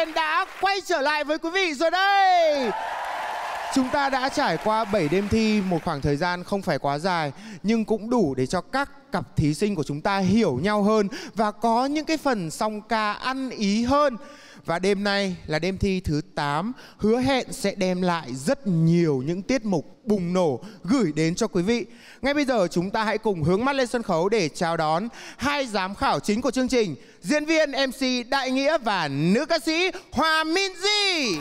Đen đã quay trở lại với quý vị rồi đây. Chúng ta đã trải qua 7 đêm thi, một khoảng thời gian không phải quá dài nhưng cũng đủ để cho các cặp thí sinh của chúng ta hiểu nhau hơn và có những cái phần song ca ăn ý hơn. Và đêm nay là đêm thi thứ 8, hứa hẹn sẽ đem lại rất nhiều những tiết mục bùng nổ gửi đến cho quý vị. Ngay bây giờ chúng ta hãy cùng hướng mắt lên sân khấu để chào đón hai giám khảo chính của chương trình, diễn viên MC Đại Nghĩa và nữ ca sĩ Hòa Minzy.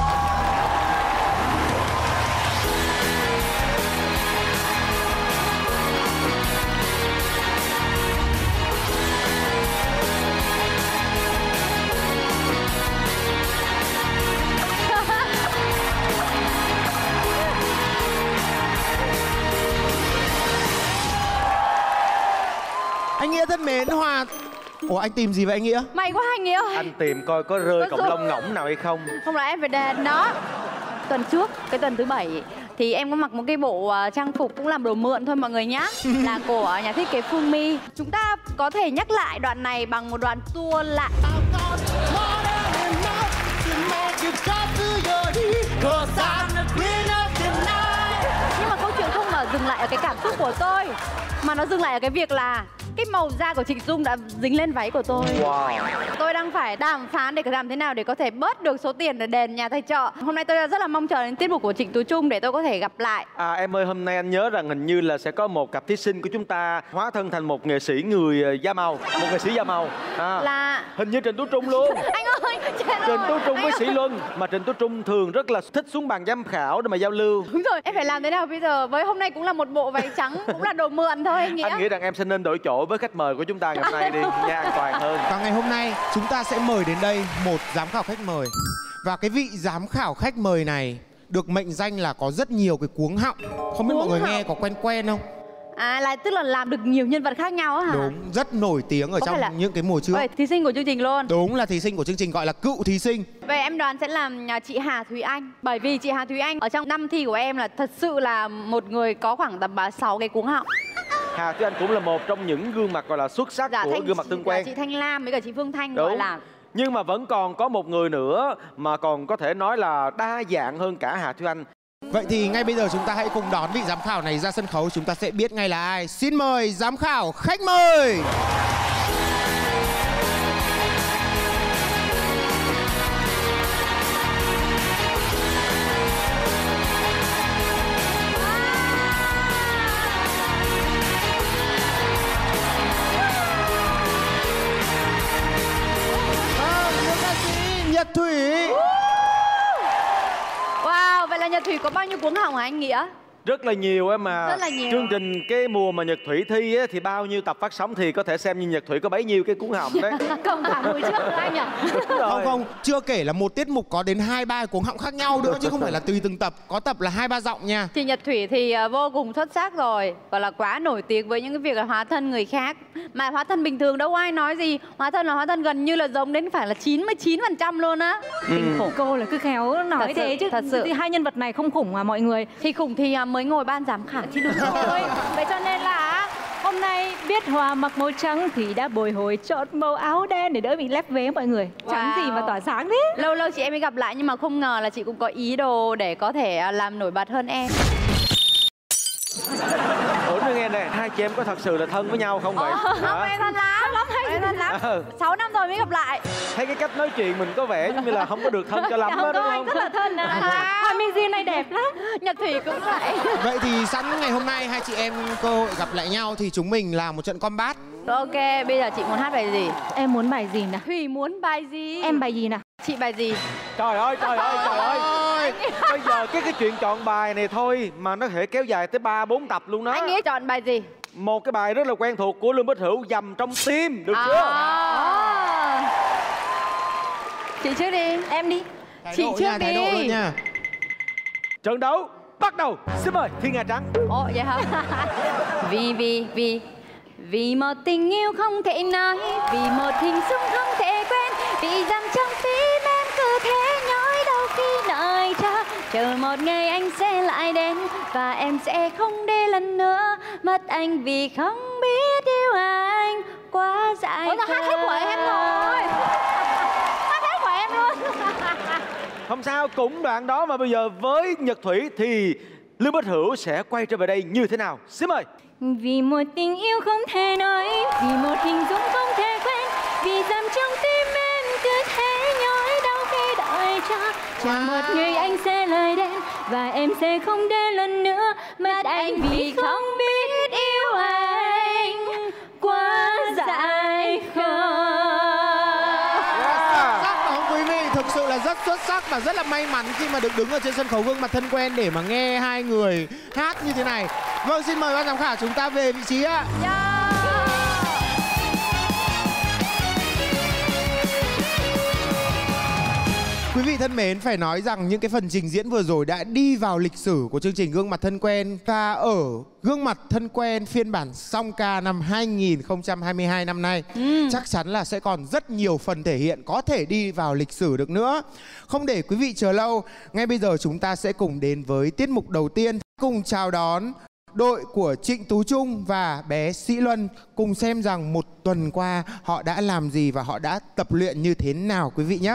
Anh Nghĩa thân mến, Hòa... Ủa anh tìm gì vậy anh Nghĩa? May quá anh Nghĩa ơi. Anh tìm coi có rơi cọng lông ngỗng nào hay không. Không là em phải đền đó. Tuần trước, cái tuần thứ 7 thì em có mặc một cái bộ trang phục cũng làm đồ mượn thôi mọi người nhá. Là của nhà thiết kế Phương My. Chúng ta có thể nhắc lại đoạn này bằng một đoạn tua lại. Nhưng mà câu chuyện không ở dừng lại ở cái cảm xúc của tôi, mà nó dừng lại ở cái việc là cái màu da của Trịnh Dung đã dính lên váy của tôi. Wow. Tôi đang phải đàm phán để làm thế nào để có thể bớt được số tiền để đền nhà tài trợ. Hôm nay tôi rất là mong chờ đến tiết mục của Trịnh Tú Trung để tôi có thể gặp lại. Em ơi, hôm nay anh nhớ rằng hình như là sẽ có một cặp thí sinh của chúng ta hóa thân thành một nghệ sĩ người da màu. Một nghệ sĩ da màu Là hình như Trịnh Tú Trung luôn. Anh ơi, Trịnh Tú Trung với Sĩ Luân. Mà Trịnh Tú Trung thường rất là thích xuống bàn giám khảo để mà giao lưu. Đúng rồi, em phải làm thế nào bây giờ? Với hôm nay cũng là một bộ váy trắng, cũng là đồ mượn thôi anh Nghĩa. Anh nghĩ rằng em sẽ nên đổi chỗ với khách mời của chúng ta ngày hôm nay đi nha, an toàn hơn. Và ngày hôm nay chúng ta sẽ mời đến đây một giám khảo khách mời. Và cái vị giám khảo khách mời này được mệnh danh là có rất nhiều cái cuống họng. Không biết mọi người nghe có quen quen không? Là tức là làm được nhiều nhân vật khác nhau á hả? Đúng, rất nổi tiếng ở trong những cái mùa trước. Vậy, thí sinh của chương trình luôn. Đúng, là thí sinh của chương trình, gọi là cựu thí sinh. Vậy em đoán sẽ làm chị Hà Thúy Anh. Bởi vì chị Hà Thúy Anh ở trong năm thi của em là thật sự là một người có khoảng tầm 6 cái cuống họng. Hà Thúy Anh cũng là một trong những gương mặt gọi là xuất sắc của gương mặt tương quen. Chị Thanh Lam với cả chị Phương Thanh. Đúng. Gọi là... Nhưng mà vẫn còn có một người nữa mà còn có thể nói là đa dạng hơn cả Hà Thúy Anh. Vậy thì ngay bây giờ chúng ta hãy cùng đón vị giám khảo này ra sân khấu. Chúng ta sẽ biết ngay là ai. Xin mời giám khảo khách mời. Nữ ca sĩ Nhật Thủy. Wow, vậy là Nhật Thủy có bao nhiêu cuống họng hả anh Nghĩa? Rất là nhiều em mà. Rất là nhiều. Chương trình cái mùa mà Nhật Thủy thi á, thì bao nhiêu tập phát sóng thì có thể xem như Nhật Thủy có bấy nhiêu cái cuống họng đấy. Không cả hồi trước nữa anh nhỉ? Không, chưa kể là một tiết mục có đến 2-3 cuống họng khác nhau nữa chứ không phải là tùy từng tập. Có tập là 2-3 giọng nha. Chị Nhật Thủy thì vô cùng xuất sắc rồi, và là quá nổi tiếng với những cái việc là hóa thân người khác. Mà hóa thân bình thường đâu ai nói gì. Hóa thân gần như là giống đến phải là 99% luôn á. Kinh khủng. Cô là cứ khéo nói Thật thế sự, chứ. thật sự. Hai nhân vật này không khủng mà mọi người. Thì khủng thì mới ngồi ban giám khảo chứ đúng rồi. Vậy cho nên là hôm nay biết Hòa mặc màu trắng thì đã bồi hồi chọn màu áo đen để đỡ bị lép vế mọi người. Trắng gì mà tỏa sáng thế. Lâu lâu chị em mới gặp lại nhưng mà không ngờ là chị cũng có ý đồ để có thể làm nổi bật hơn em. Ủa nói nghe nè, hai chị em có thật sự là thân với nhau không vậy? Không, em thân lắm. Em thân lắm. 6 năm rồi mới gặp lại. Thấy cái cách nói chuyện mình có vẻ giống như là không có được thân cho lắm đó, đúng không? Rất là thân à. Hòa Minzy này đẹp lắm. Nhật Thủy cũng vậy. Vậy thì sẵn ngày hôm nay hai chị em cơ hội gặp lại nhau thì chúng mình làm một trận combat. Ok, bây giờ chị muốn hát bài gì? Em muốn bài gì nào? Thủy muốn bài gì? Em bài gì nào? Chị bài gì? Trời ơi, trời ơi, trời ơi. Bây giờ cái chuyện chọn bài này thôi mà nó có thể kéo dài tới 3-4 tập luôn đó. Anh nghĩ chọn bài gì? Một cái bài rất là quen thuộc của Lương Bích Hữu, Dầm Trong Tim, được chưa? Chị trước đi. Em đi. Chị trước đi. Thái độ luôn nha. Trận đấu bắt đầu. Xin mời Thiên Nga Trắng. Ồ vậy hả? Vì một tình yêu không thể nói, vì một hình dung không thể quên, vì rằng trong tim em cứ thế nhói đau khi nợi chờ một ngày anh sẽ lại đến và em sẽ không để lần nữa mất anh vì không biết yêu anh quá dại. Ôi, hát hết của em rồi. Hát hết của em luôn. Không sao, cũng đoạn đó mà bây giờ với Nhật Thủy thì Lương Bích Hữu sẽ quay trở về đây như thế nào? Xin mời. Vì một tình yêu không thể nói, vì một hình dung không thể quên, vì dằm trong tim em cứ thế nhói đau khi đợi cha. Chờ một ngày anh sẽ lời đến và em sẽ không đến lần nữa mất anh vì không biết yêu anh quá dại khờ. Thực sự là rất xuất sắc và rất là may mắn khi mà được đứng ở trên sân khấu Gương Mặt Thân Quen để mà nghe hai người hát như thế này. Vâng, xin mời ban giám khảo chúng ta về vị trí ạ. Quý vị thân mến, phải nói rằng những cái phần trình diễn vừa rồi đã đi vào lịch sử của chương trình Gương Mặt Thân Quen. Và ở Gương Mặt Thân Quen phiên bản song ca năm 2022 năm nay, chắc chắn là sẽ còn rất nhiều phần thể hiện có thể đi vào lịch sử được nữa. Không để quý vị chờ lâu, ngay bây giờ chúng ta sẽ cùng đến với tiết mục đầu tiên. Cùng chào đón đội của Trịnh Tú Trung và bé Sĩ Luân, cùng xem rằng một tuần qua họ đã làm gì và họ đã tập luyện như thế nào quý vị nhé.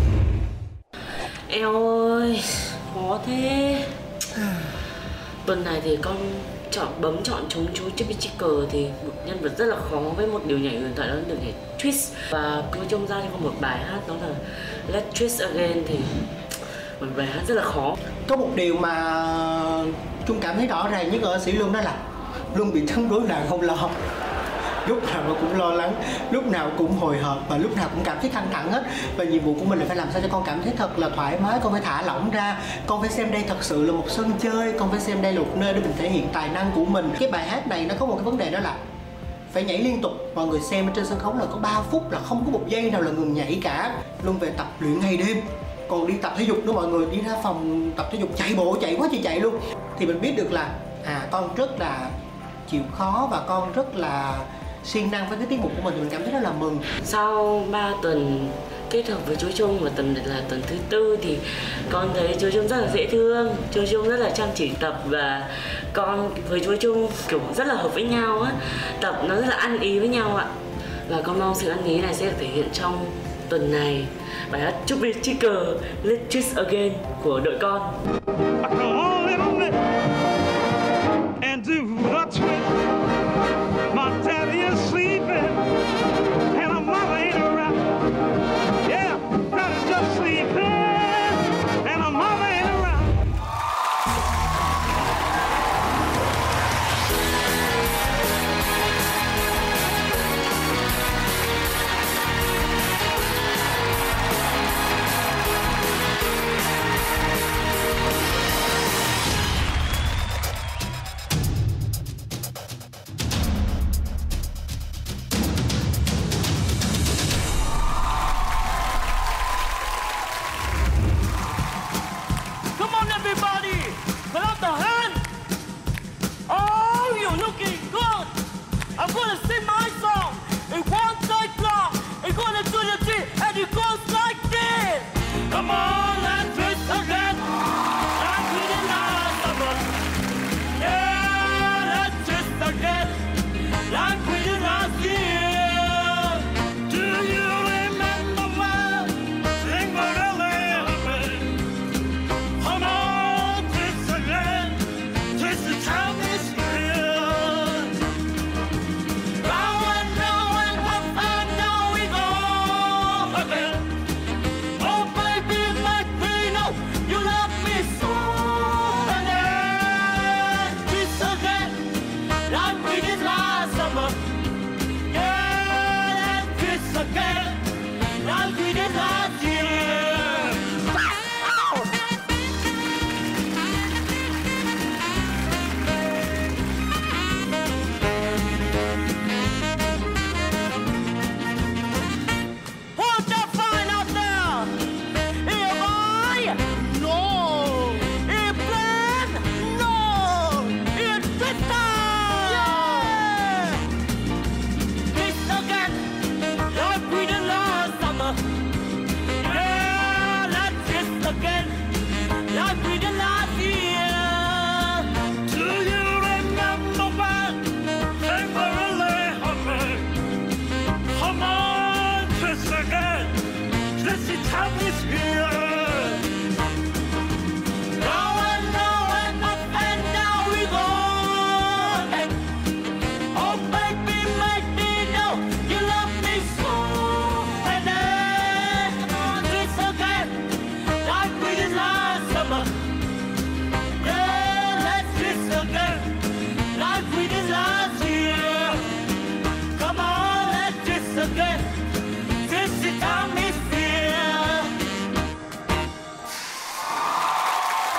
Eo ơi, khó thế. Tuần này thì con bấm chọn chúng chú Chippy Chicker thì một nhân vật rất là khó với một điều nhảy huyền thoại, đó là điều nhảy twist. Và cứ trông ra cho con một bài hát đó là Let's Twist Again thì một bài hát rất là khó. Có một điều mà Trung cảm thấy rõ ràng nhất ở Sĩ Luân đó là luôn bị thắng rối loạn không lo. Lúc nào nó cũng lo lắng, lúc nào cũng hồi hộp và lúc nào cũng cảm thấy căng thẳng hết. Và nhiệm vụ của mình là phải làm sao cho con cảm thấy thật là thoải mái, con phải thả lỏng ra, con phải xem đây thật sự là một sân chơi, con phải xem đây là một nơi để mình thể hiện tài năng của mình. Cái bài hát này nó có một cái vấn đề đó là phải nhảy liên tục. Mọi người xem ở trên sân khấu là có 3 phút là không có một giây nào là ngừng nhảy cả. Luôn về tập luyện ngày đêm. Còn đi tập thể dục nữa, mọi người đi ra phòng tập thể dục chạy bộ, chạy quá chạy luôn. Thì mình biết được là con rất là chịu khó và con rất là siêng năng với cái tiết mục của mình, thì mình cảm thấy rất là mừng. Sau 3 tuần kết hợp với chú Trung và tuần này là tuần thứ 4 thì con thấy chú Trung rất là dễ thương, chú Trung rất là chăm chỉ tập và con với chú Trung kiểu rất là hợp với nhau á, tập nó rất là ăn ý với nhau ạ. Và con mong sự ăn ý này sẽ được thể hiện trong tuần này bài hát Chippy Chicker Let's Twist Again của đội con.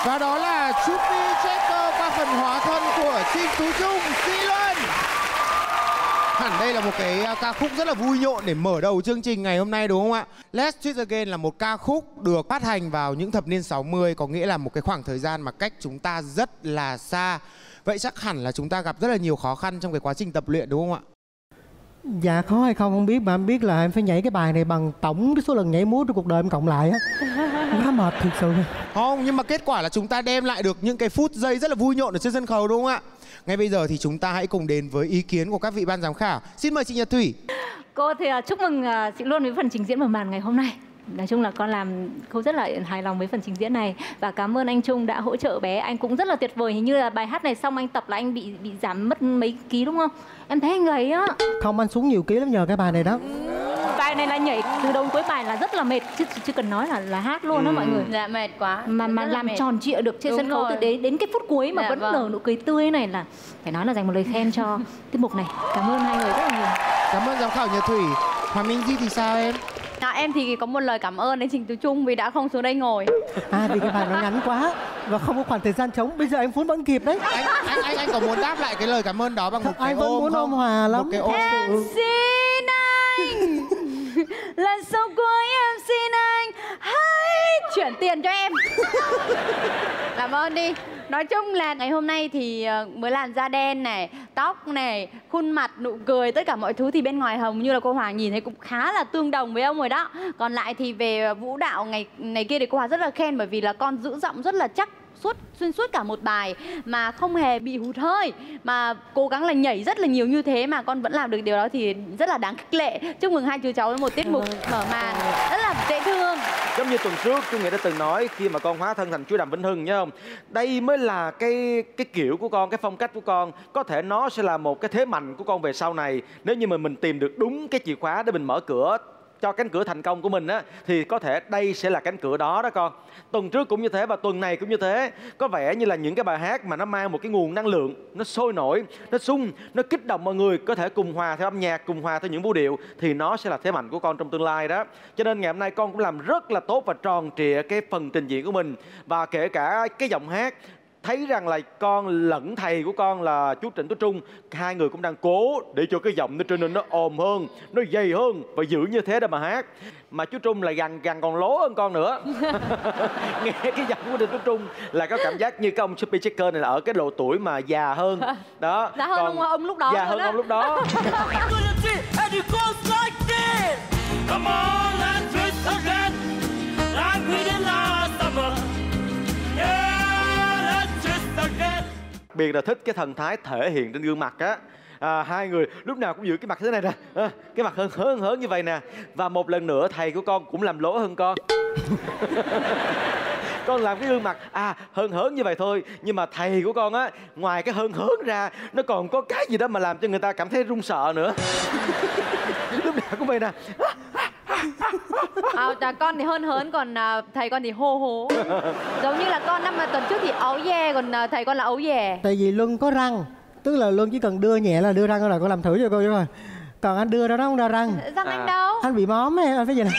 Và đó là Chubby Checker qua phần hóa thân của Trịnh Tú Trung, Sĩ Luân. Hẳn đây là một cái ca khúc rất là vui nhộn để mở đầu chương trình ngày hôm nay đúng không ạ? Let's Twist Again là một ca khúc được phát hành vào những thập niên 60, có nghĩa là một cái khoảng thời gian mà cách chúng ta rất là xa. Vậy chắc hẳn là chúng ta gặp rất là nhiều khó khăn trong cái quá trình tập luyện đúng không ạ? Dạ khó hay không biết, mà em biết là em phải nhảy cái bài này bằng tổng cái số lần nhảy múa trong cuộc đời em cộng lại á. Quá mệt thực sự. Không, nhưng mà kết quả là chúng ta đem lại được những cái phút giây rất là vui nhộn ở trên sân khấu đúng không ạ? Ngay bây giờ thì chúng ta hãy cùng đến với ý kiến của các vị ban giám khảo. Xin mời chị Nhật Thủy. Cô thì chúc mừng chị Luân với phần trình diễn mở màn ngày hôm nay. Nói chung là con làm cô rất là hài lòng với phần trình diễn này. Và cảm ơn anh Trung đã hỗ trợ bé. Anh cũng rất là tuyệt vời. Hình như là bài hát này xong anh tập là anh bị giảm mất mấy ký đúng không? Em thấy anh gầy á. Không, anh xuống nhiều ký lắm nhờ cái bài này đó. Bài này là nhảy từ đầu cuối bài là rất là mệt, chứ cần nói là hát luôn đó mọi người. Dạ mệt quá. Mà làm tròn trịa được trên sân khấu từ đến cái phút cuối mà vẫn nở nụ cười tươi này là phải nói là dành một lời khen cho tiết mục này. Cảm ơn hai người rất là nhiều. Cảm ơn giám khảo Nhật Thủy. Hoàng Minh Di thì sao em? Em thì có một lời cảm ơn đến Trịnh Tú Trung vì đã không xuống đây ngồi. Vì cái bài nó ngắn quá và không có khoảng thời gian trống. Bây giờ em vẫn kịp đấy. Anh có muốn đáp lại cái lời cảm ơn đó bằng một cái ôm không? Anh vẫn muốn ôm Hòa lắm. Một cái ôm. Em xin anh lần sau cuối em xin anh hãy chuyển tiền cho em. Làm ơn đi. Nói chung là ngày hôm nay thì mới làn da đen này, tóc này, khuôn mặt, nụ cười, tất cả mọi thứ thì bên ngoài hồng như là cô Hoàng nhìn thấy cũng khá là tương đồng với ông rồi đó. Còn lại thì về vũ đạo ngày kia thì cô Hoàng rất là khen bởi vì là con giữ giọng rất là chắc xuyên suốt cả một bài mà không hề bị hụt hơi, mà cố gắng là nhảy rất là nhiều như thế mà con vẫn làm được điều đó thì rất là đáng khích lệ. Chúc mừng hai chú cháu với một tiết mục mở màn rất là dễ thương. Giống như tuần trước Trung Nghĩa đã từng nói khi mà con hóa thân thành chú Đàm Vĩnh Hưng nhớ không? Đây mới là cái kiểu của con, cái phong cách của con. Có thể nó sẽ là một cái thế mạnh của con về sau này. Nếu như mà mình tìm được đúng cái chìa khóa để mình mở cửa cho cánh cửa thành công của mình á, thì có thể đây sẽ là cánh cửa đó đó con. Tuần trước cũng như thế và tuần này cũng như thế. Có vẻ như là những cái bài hát mà nó mang một cái nguồn năng lượng, nó sôi nổi, nó sung, nó kích động mọi người có thể cùng hòa theo âm nhạc, cùng hòa theo những vũ điệu, thì nó sẽ là thế mạnh của con trong tương lai đó. Cho nên ngày hôm nay con cũng làm rất là tốt và tròn trịa cái phần trình diễn của mình. Và kể cả cái giọng hát, thấy rằng là con lẫn thầy của con là chú Trịnh Tú Trung, hai người cũng đang cố để cho cái giọng nó trở nên nó ồm hơn, nó dày hơn và giữ như thế để mà hát. Mà chú Trung là gần còn lố hơn con nữa. Nghe cái giọng của Trịnh Tú Trung là có cảm giác như cái ông Chubby Checker này là ở cái độ tuổi mà già hơn đó. Già hơn ông lúc đó. Già hơn ông lúc đó. Biệt là thích cái thần thái thể hiện trên gương mặt á. Hai người lúc nào cũng giữ cái mặt thế này nè, cái mặt hớn như vậy nè. Và một lần nữa thầy của con cũng làm lố hơn con. Con làm cái gương mặt hớn như vậy thôi, nhưng mà thầy của con á, ngoài cái hớn ra nó còn có cái gì đó mà làm cho người ta cảm thấy run sợ nữa. Lúc nào cũng vậy nè. Con thì hớn còn thầy con thì hô hố. Giống như là con năm tuần trước thì ấu dè, còn thầy con là ấu dè. Tại vì Luân có răng, tức là Luân chỉ cần đưa nhẹ là đưa răng rồi, con làm thử cho cô chứ rồi. Còn anh đưa ra đó không ra răng. Răng anh đâu? Anh bị móm ấy, anh phải gì nè.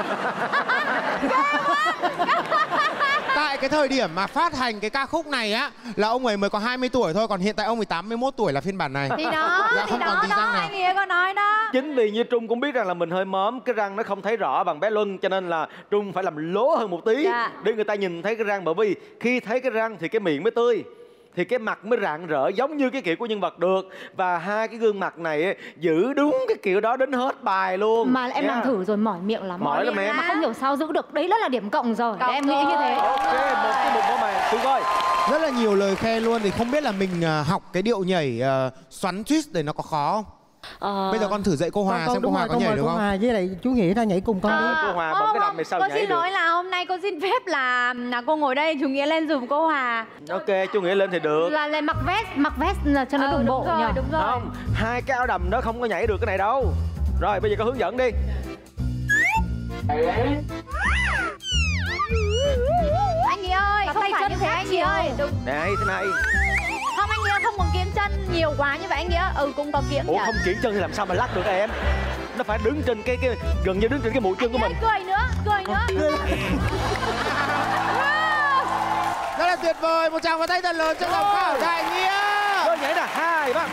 Tại cái thời điểm mà phát hành cái ca khúc này á là ông ấy mới có 20 tuổi thôi, còn hiện tại ông ấy 81 tuổi là phiên bản này. Thì đó, không còn tí răng nào. anh Nghĩa có nói đó. Chính vì như Trung cũng biết rằng là mình hơi móm, cái răng nó không thấy rõ bằng bé Luân, cho nên là Trung phải làm lố hơn một tí để người ta nhìn thấy cái răng. Bởi vì khi thấy cái răng thì cái miệng mới tươi, thì cái mặt mới rạng rỡ giống như cái kiểu của nhân vật được. Và hai cái gương mặt này giữ đúng cái kiểu đó đến hết bài luôn. Mà em làm thử rồi mỏi miệng lắm. Mỏi lắm em. Mà không hiểu sao giữ được. Đấy là điểm cộng rồi. Em nghĩ như thế. Ok, một cái mục mở màn. Trung ơi, rất là nhiều lời khen luôn. Thì không biết là mình học cái điệu nhảy xoắn twist để nó có khó không? Bây giờ con thử dạy cô Hòa xem cô Hòa có nhảy được không? Cô Hòa với lại chú Nghĩa ra nhảy cùng con đi. cô Hòa bằng cái đầm này sao cô nhảy xin được? nói là hôm nay cô xin phép là cô ngồi đây, chú Nghĩa lên giùm cô Hòa. Ok, chú Nghĩa lên thì được. Là lên mặc vest là cho nó đồng bộ nhỉ? Đúng rồi. Không, hai cái áo đầm đó không có nhảy được cái này đâu. Rồi bây giờ con hướng dẫn đi. Anh Nghĩa ơi, không phải như thế anh Nghĩa ơi. Đúng. Này, thế này. Không anh Nghĩa không còn kiễng chân nhiều quá như vậy anh Nghĩa. Cũng có kiễng. Ủa không kiễng chân thì làm sao mà lắc được em? Nó phải đứng trên cái gần như đứng trên cái mũi chân của mình. Cười nữa. Rất là tuyệt vời. Một tràng pháo tay thật lớn cho giám khảo Đại Nghĩa. Rồi nhảy nè, 2, 3.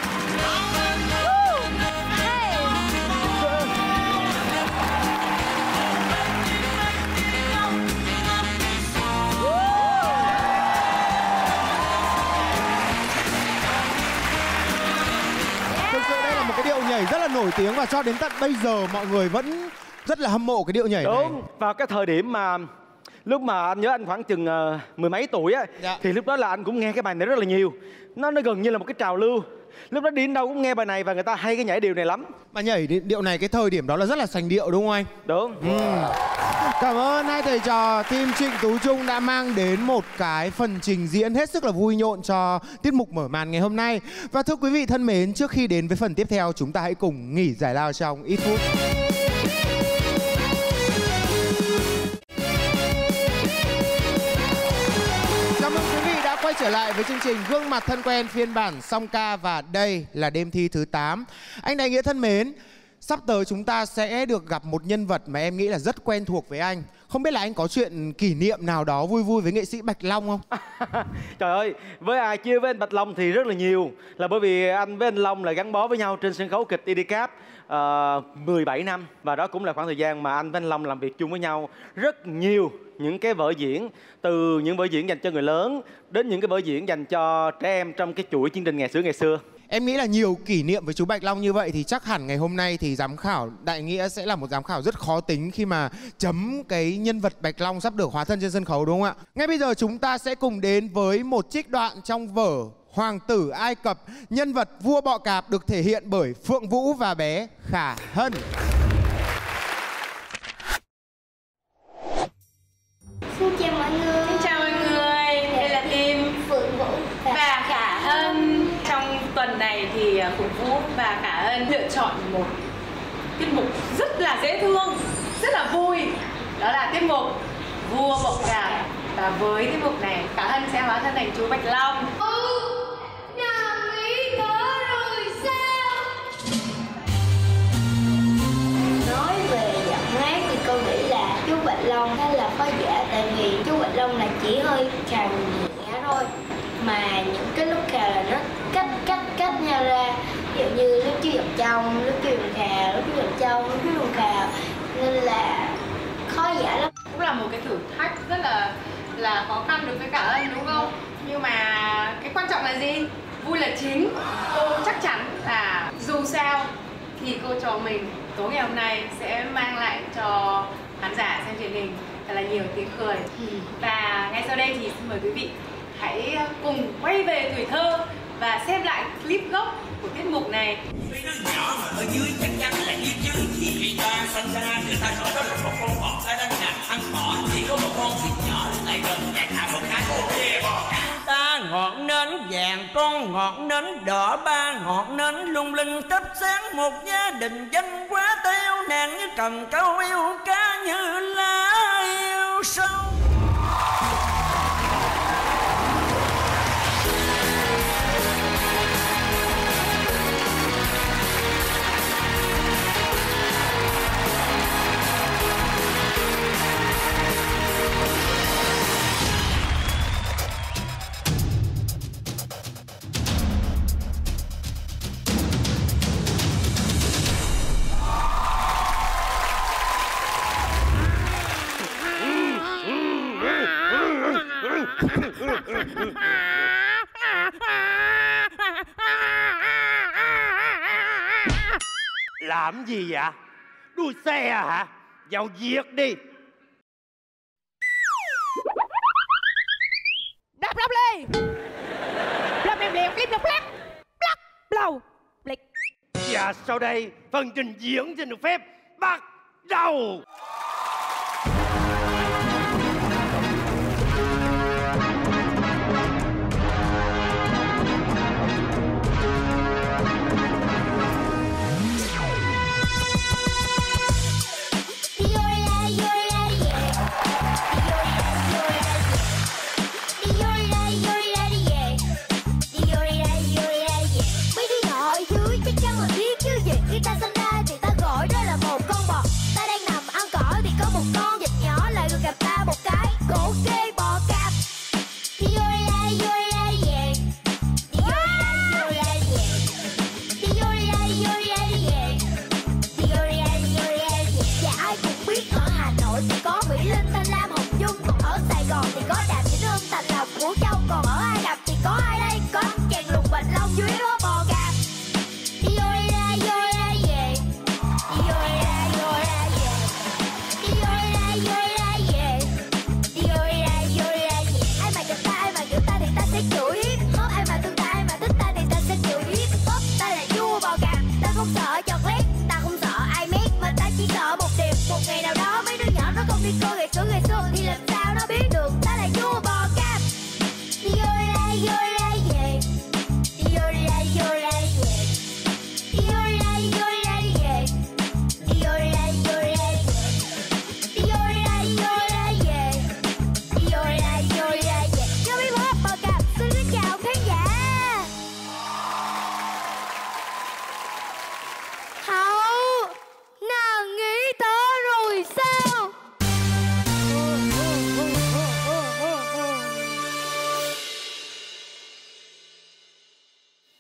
Thực sự đây là một cái điệu nhảy rất là nổi tiếng và cho đến tận bây giờ mọi người vẫn rất là hâm mộ cái điệu nhảy này. Đúng, vào cái thời điểm mà lúc mà anh nhớ anh khoảng chừng mười mấy tuổi á, thì lúc đó là anh cũng nghe cái bài này rất là nhiều. Nó gần như là một cái trào lưu. Lúc đó đi đến đâu cũng nghe bài này và người ta hay cái nhảy điệu này lắm. Mà nhảy điệu này cái thời điểm đó là rất là sành điệu đúng không anh? Đúng. Cảm ơn hai thầy trò team Trịnh Tú Trung đã mang đến một cái phần trình diễn hết sức là vui nhộn cho tiết mục mở màn ngày hôm nay. Và thưa quý vị thân mến, trước khi đến với phần tiếp theo, chúng ta hãy cùng nghỉ giải lao trong ít phút. Chào mừng quý vị đã quay trở lại với chương trình Gương mặt thân quen phiên bản song ca và đây là đêm thi thứ 8. Anh Đại Nghĩa thân mến, sắp tới chúng ta sẽ được gặp một nhân vật mà em nghĩ là rất quen thuộc với anh. Không biết là anh có chuyện kỷ niệm nào đó vui vui với nghệ sĩ Bạch Long không? Trời ơi, với ai chưa với anh Bạch Long thì rất là nhiều. Là bởi vì anh với anh Long là gắn bó với nhau trên sân khấu kịch IDCAP 17 năm. Và đó cũng là khoảng thời gian mà anh với anh Long làm việc chung với nhau. Rất nhiều những cái vở diễn, từ những vở diễn dành cho người lớn đến những cái vở diễn dành cho trẻ em trong cái chuỗi chương trình ngày xưa. Em nghĩ là nhiều kỷ niệm với chú Bạch Long như vậy thì chắc hẳn ngày hôm nay thì giám khảo Đại Nghĩa sẽ là một giám khảo rất khó tính khi mà chấm cái nhân vật Bạch Long sắp được hóa thân trên sân khấu đúng không ạ? Ngay bây giờ chúng ta sẽ cùng đến với một trích đoạn trong vở Hoàng tử Ai Cập, nhân vật vua bọ cạp được thể hiện bởi Phượng Vũ và bé Khả Hân. Xin chào mọi người. Xin chào mọi người. Đây là team Phượng Vũ và Khả Hân. Trong tuần này thì Phượng Vũ và Khả Hân lựa chọn một tiết mục rất là dễ thương, rất là vui. Đó là tiết mục Vua Bọ Cạp. Và với tiết mục này, Khả Hân sẽ hóa thân thành chú Bạch Long. Nàng nghĩ có rồi sao? Nói về giọng hát thì con nghĩ là chú Bạch Long hay là khó giả, tại vì chú Bạch Long là chỉ hơi khàn nhẹ thôi, mà những cái lúc khà là nó cách nhau ra, ví dụ như lúc chú giọng trong, lúc chú giọng khà, lúc chú giọng trong, lúc chú giọng khà, nên là khó giả lắm. Cũng là một cái thử thách rất là khó khăn đối với Khả Hân đúng không? Nhưng mà cái quan trọng là gì? Vui là chính. Cô chắc chắn là dù sao thì cô trò mình tối ngày hôm nay sẽ mang lại cho khán giả xem truyền hình thật là nhiều tiếng cười. Và ngay sau đây thì xin mời quý vị hãy cùng quay về tuổi thơ và xem lại clip gốc của tiết mục này. Mấy đứa nhỏ mà ở dưới chắc chắn là dưới dưới thì người ta sinh ra người ta gọi đó là một con bọ cái đang nằm ăn cỏ, chỉ có một con vịt nhỏ lại gần chạy thả một cái cô kia bò cá. Ta ngọn nến vàng, con ngọn nến đỏ, ba ngọn nến lung linh thắp sáng một gia đình danh quá tiêu, nàng như cần câu yêu cá như lá yêu sâu. Làm gì vậy? Đuôi xe à hả? Vào việc đi. Đáp lắp đi. Làm em liều clip được phép. Lắc đầu. Lịch. Và sau đây phần trình diễn xin được phép bắt đầu. Ta sinh ra thì ta gọi đó là một con bò. Ta đang nằm ăn cỏ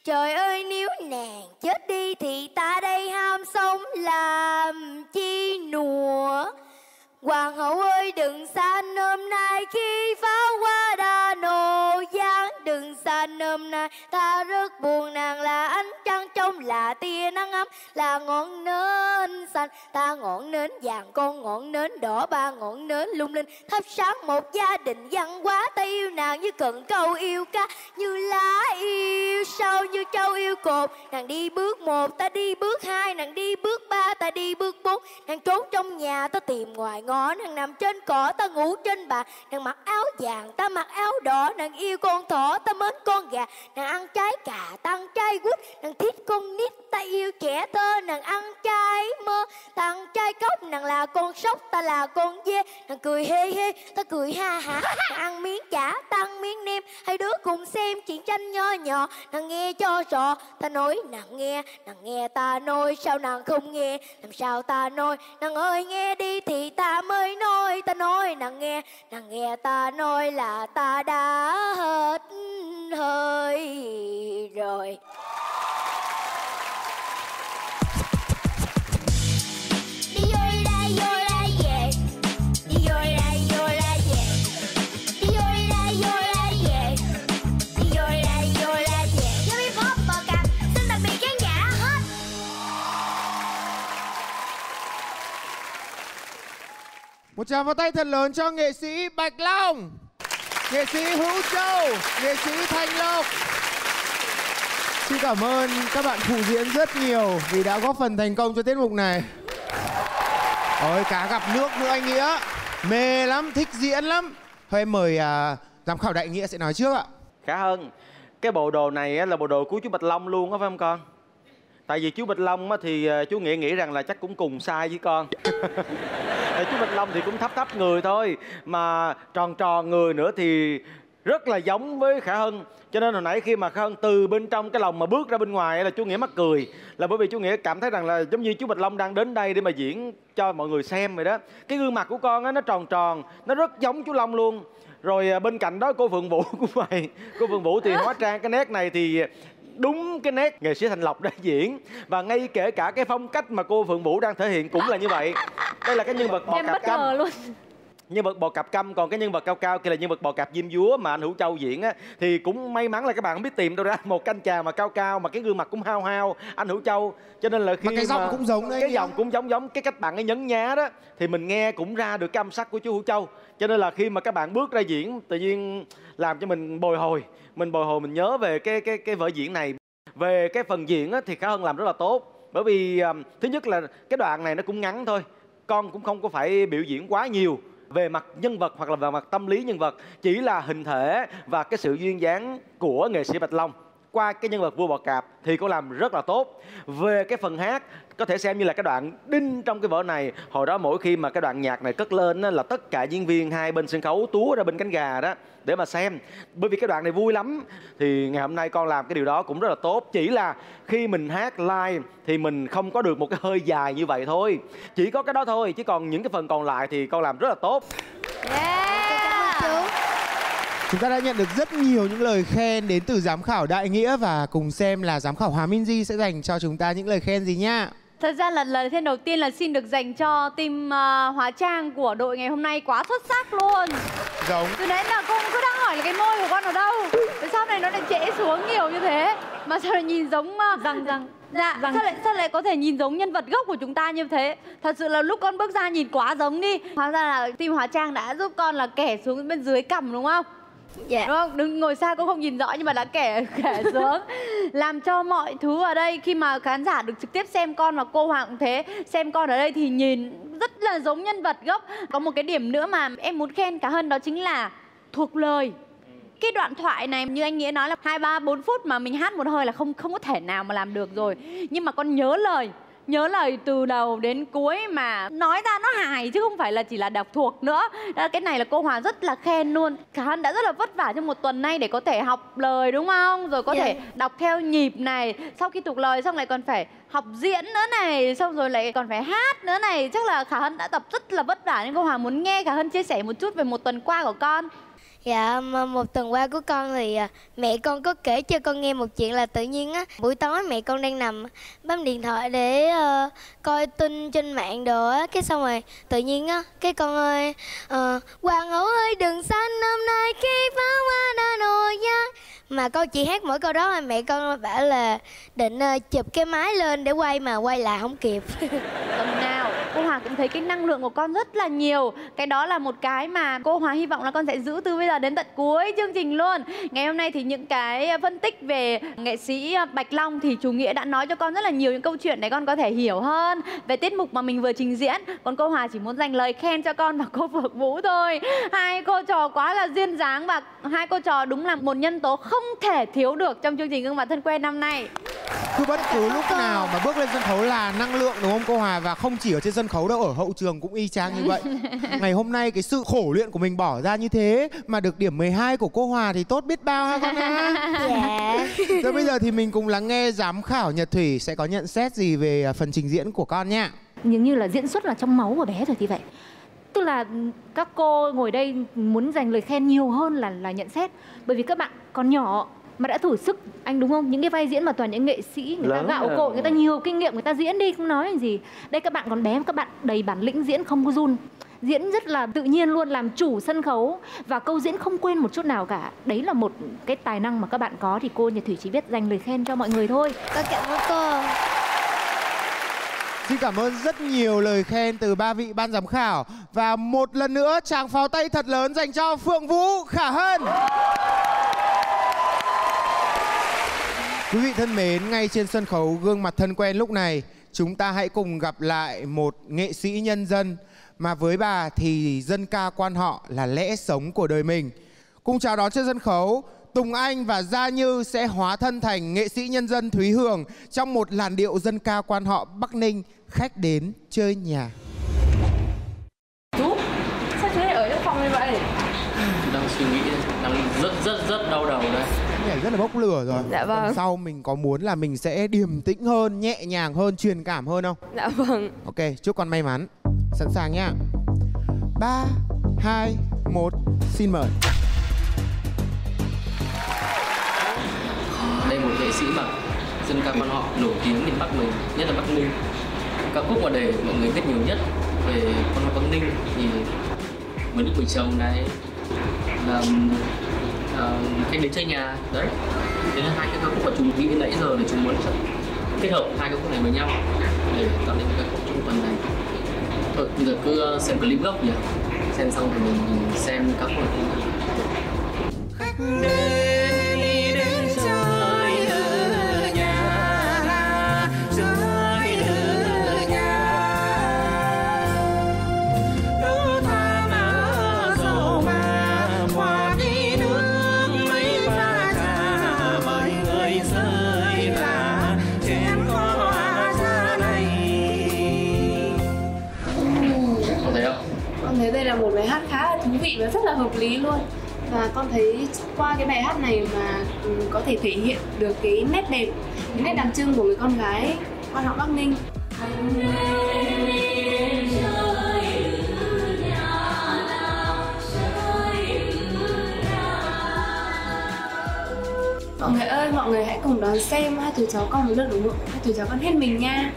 Trời ơi nếu nàng chết đi thì ta đây ham sống làm chi nữa. Hoàng hậu ơi đừng xanh hôm nay khi pháo hoa đã nổ giáng. Đừng xanh hôm nay ta rất buồn, nàng là ánh trăng trong là tia nắng ấm, là ngọn nến xanh ta ngọn nến vàng, con ngọn nến đỏ, ba ngọn nến lung linh thắp sáng một gia đình văn hóa. Ta yêu nàng như cần câu yêu ca, như lá yêu sâu, như châu yêu cột. Nàng đi bước một ta đi bước hai, nàng đi bước ba ta đi bước bốn. Nàng trốn trong nhà ta tìm ngoài ngõ, nàng nằm trên cỏ ta ngủ trên bàn. Nàng mặc áo vàng ta mặc áo đỏ, nàng yêu con thỏ ta mến con gà. Nàng ăn trái cà ta ăn trái quýt, nàng thích con nít ta yêu trẻ thơ. Nàng ăn trái mơ ta ăn trái cóc, nàng là con sóc ta là con dê. Nàng cười hê hê ta cười ha hả, nàng ăn miếng chả ta ăn miếng nem. Hai đứa cùng xem chuyện tranh nho nhỏ, nàng nghe cho rõ ta nói nàng nghe ta nói sao nàng không nghe, làm sao ta nói. Nàng ơi nghe đi thì ta mới nói, ta nói nàng nghe ta nói là ta đã hết hơi rồi. Đi vô đây về, đi vô đây về, đi vô đây về, đi vô đây về. Giúp hip hop bò cạp xin tạm biệt khán giả hết. Một tràng pháo tay thật lớn cho nghệ sĩ Bạch Long, nghệ sĩ Hữu Châu, nghệ sĩ Thanh Lộc. Xin cảm ơn các bạn phụ diễn rất nhiều vì đã góp phần thành công cho tiết mục này. Ôi cá gặp nước nữa anh Nghĩa, mê lắm, thích diễn lắm. Thôi em mời giám khảo Đại Nghĩa sẽ nói trước ạ. Khả Hân, cái bộ đồ này là bộ đồ của chú Bạch Long luôn á phải không con? Tại vì chú Bạch Long thì chú Nghĩa nghĩ rằng là chắc cũng cùng size với con. Chú Bạch Long thì cũng thấp người thôi, mà tròn người nữa thì rất là giống với Khả Hân. Cho nên hồi nãy khi mà Khả Hân từ bên trong cái lòng mà bước ra bên ngoài là chú Nghĩa mắc cười. Là bởi vì chú Nghĩa cảm thấy rằng là giống như chú Bạch Long đang đến đây để mà diễn cho mọi người xem vậy đó. Cái gương mặt của con á, nó tròn, nó rất giống chú Long luôn. Rồi bên cạnh đó cô Phượng Vũ cũng vậy. Cô Phượng Vũ thì hóa trang cái nét này thì đúng cái nét nghệ sĩ Thành Lộc đã diễn. Và ngay kể cả cái phong cách mà cô Phượng Vũ đang thể hiện cũng là như vậy. Đây là cái nhân vật bò cạp câm luôn. Nhân vật bò cạp câm, còn cái nhân vật cao kia là nhân vật bò cạp diêm dúa mà anh Hữu Châu diễn á. Thì cũng may mắn là các bạn không biết tìm đâu ra một anh chàng mà cao mà cái gương mặt cũng hao anh Hữu Châu. Cho nên là khi mà cái giọng cũng giống đấy, cái giọng cũng giống cái cách bạn ấy nhấn nhá đó thì mình nghe cũng ra được cái âm sắc của chú Hữu Châu. Cho nên là khi mà các bạn bước ra diễn tự nhiên làm cho mình bồi hồi mình nhớ về cái vở diễn này. Về cái phần diễn á, thì Khả Hân làm rất là tốt. Bởi vì thứ nhất là cái đoạn này nó cũng ngắn thôi, con cũng không có phải biểu diễn quá nhiều về mặt nhân vật hoặc là về mặt tâm lý nhân vật, chỉ là hình thể và cái sự duyên dáng của nghệ sĩ Bạch Long qua cái nhân vật vua bò cạp thì cô làm rất là tốt. Về cái phần hát có thể xem như là cái đoạn đinh trong cái vở này. Hồi đó mỗi khi mà cái đoạn nhạc này cất lên là tất cả diễn viên hai bên sân khấu túa ra bên cánh gà đó để mà xem, bởi vì cái đoạn này vui lắm. Thì ngày hôm nay con làm cái điều đó cũng rất là tốt. Chỉ là khi mình hát live thì mình không có được một cái hơi dài như vậy thôi, chỉ có cái đó thôi, chứ còn những cái phần còn lại thì con làm rất là tốt. Chúng ta đã nhận được rất nhiều những lời khen đến từ giám khảo Đại Nghĩa, và cùng xem là giám khảo Hòa Minh Di sẽ dành cho chúng ta những lời khen gì nha. Thật ra là lời khen đầu tiên là xin được dành cho team hóa trang của đội ngày hôm nay, quá xuất sắc luôn. Giống. Từ nãy là con cứ đang hỏi là cái môi của con ở đâu, tại sao này nó lại trễ xuống nhiều như thế, mà sao lại nhìn giống răng. Dạ, sao lại có thể nhìn giống nhân vật gốc của chúng ta như thế? Thật sự là lúc con bước ra nhìn quá giống đi. Hóa ra là team hóa trang đã giúp con là kẻ xuống bên dưới cằm đúng không? Dạ. Đúng không? Đừng ngồi xa con không nhìn rõ nhưng mà đã kẻ xuống. Làm cho mọi thứ ở đây khi mà khán giả được trực tiếp xem con, và cô Hoàng cũng thế, xem con ở đây thì nhìn rất là giống nhân vật gốc. Có một cái điểm nữa mà em muốn khen Khả Hân, đó chính là thuộc lời. Cái đoạn thoại này như anh Nghĩa nói là 2, 3, 4 phút mà mình hát một hơi là không có thể nào mà làm được rồi. Nhưng mà con nhớ lời từ đầu đến cuối mà nói ra nó hài chứ không phải là chỉ là đọc thuộc nữa. Đó, cái này là cô Hòa rất là khen luôn. Khả Hân đã rất là vất vả trong một tuần nay để có thể học lời đúng không? Rồi có thể đọc theo nhịp này, sau khi thuộc lời xong lại còn phải học diễn nữa này, xong rồi lại còn phải hát nữa này. Chắc là Khả Hân đã tập rất là vất vả, nên cô Hòa muốn nghe Khả Hân chia sẻ một chút về một tuần qua của con. Dạ, mà một tuần qua của con thì mẹ con có kể cho con nghe một chuyện là tự nhiên á, buổi tối mẹ con đang nằm bấm điện thoại để coi tin trên mạng đồ á, cái xong rồi tự nhiên á, cái con ơi Hoàng hậu ơi đừng xanh năm nay khi pháo hoa đã nổi giá. Mà con chỉ hát mỗi câu đó mà mẹ con bảo là định chụp cái máy lên để quay mà quay lại không kịp. Nào, cô Hòa cũng thấy cái năng lượng của con rất là nhiều. Cái đó là một cái mà cô Hòa hy vọng là con sẽ giữ từ bây giờ đến tận cuối chương trình luôn. Ngày hôm nay thì những cái phân tích về nghệ sĩ Bạch Long thì chú Nghĩa đã nói cho con rất là nhiều những câu chuyện để con có thể hiểu hơn về tiết mục mà mình vừa trình diễn. Còn cô Hòa chỉ muốn dành lời khen cho con và cô Phượng Vũ thôi. Hai cô trò quá là duyên dáng và hai cô trò đúng là một nhân tố không thể thiếu được trong chương trình Gương Mặt Thân Quen năm nay. Cứ bất cứ lúc nào mà bước lên sân khấu là năng lượng đúng không cô Hòa? Và không chỉ ở trên sân khấu đâu, ở hậu trường cũng y chang như vậy. Ngày hôm nay cái sự khổ luyện của mình bỏ ra như thế mà được điểm 12 của cô Hòa thì tốt biết bao ha con ha. Dạ. Rồi bây giờ thì mình cùng lắng nghe giám khảo Nhật Thủy sẽ có nhận xét gì về phần trình diễn của con nha. Dường như là diễn xuất là trong máu của bé rồi thì vậy. Tức là các cô ngồi đây muốn dành lời khen nhiều hơn là nhận xét. Bởi vì các bạn còn nhỏ mà đã thử sức, anh đúng không? Những cái vai diễn mà toàn những nghệ sĩ người ta gạo cội, người ta nhiều kinh nghiệm, người ta diễn đi không nói gì. Đây các bạn còn bé, các bạn đầy bản lĩnh, diễn không có run, diễn rất là tự nhiên luôn, làm chủ sân khấu và câu diễn không quên một chút nào cả. Đấy là một cái tài năng mà các bạn có, thì cô Nhật Thủy chỉ biết dành lời khen cho mọi người thôi. Con cảm ơn cô. Xin cảm ơn rất nhiều lời khen từ ba vị ban giám khảo. Và một lần nữa tràng pháo tay thật lớn dành cho Phượng Vũ, Khả Hân. Quý vị thân mến, ngay trên sân khấu Gương Mặt Thân Quen lúc này, chúng ta hãy cùng gặp lại một nghệ sĩ nhân dân mà với bà thì dân ca quan họ là lẽ sống của đời mình. Cùng chào đón trên sân khấu, Tùng Anh và Gia Như sẽ hóa thân thành nghệ sĩ nhân dân Thúy Hường trong một làn điệu dân ca quan họ Bắc Ninh, Khách Đến Chơi Nhà. Chú, sao chú lại ở trong phòng như vậy? Đang suy nghĩ, đang rất đau đầu đấy. Này rất là bốc lửa rồi. Dạ vâng. Lần sau mình có muốn là mình sẽ điềm tĩnh hơn, nhẹ nhàng hơn, truyền cảm hơn không? Dạ vâng. Ok, chúc con may mắn. Sẵn sàng nhá. 3, 2, 1, xin mời. Đây một nghệ sĩ bằng dân ca quan họ nổi tiếng miền Bắc mình, nhất là Bắc Ninh. Ca khúc mà để mọi người biết nhiều nhất về quan họ Bắc Ninh thì Mới Đức Quỳnh Châu này, là Khách Đến Chơi Nhà đấy. Đấy là hai cái ca khúc mà chúng nghĩ nãy giờ để chúng muốn kết hợp hai ca khúc này với nhau để tạo nên ca khúc trong tuần này. Thôi bây giờ cứ xem clip gốc nhỉ, xem xong thì mình xem ca khúc này. Khách đến đi đến chơi ở nhà, chơi ở nhà, đâu tha mà dầu mà hoa đi nước mấy pha trà, mọi người rơi ra trên hoa ra này. Con thấy không? Con thấy đây là một bài hát khá là thú vị và rất là hợp lý luôn. Và con thấy qua cái bài hát này mà có thể thể hiện được cái nét đẹp, cái nét đặc trưng của người con gái quan họ Bắc Ninh. Mọi người ơi, mọi người hãy cùng đón xem Hai Chú Cháu Con một lượt ủng hộ Hai Chú Cháu Con hết mình nha.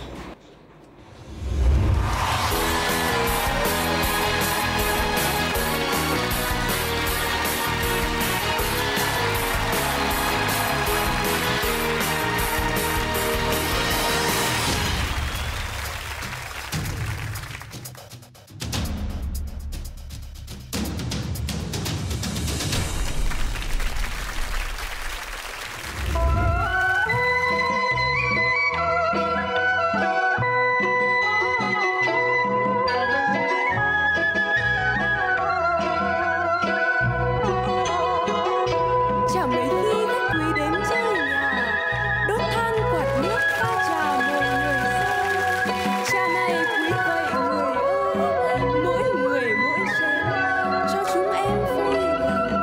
Chào mấy khi khách quý đến chơi nhà, đốt than quạt nước pha trà mời người xem. Trà này quý vậy người ơi, mỗi người mỗi chén, cho chúng em vui lòng.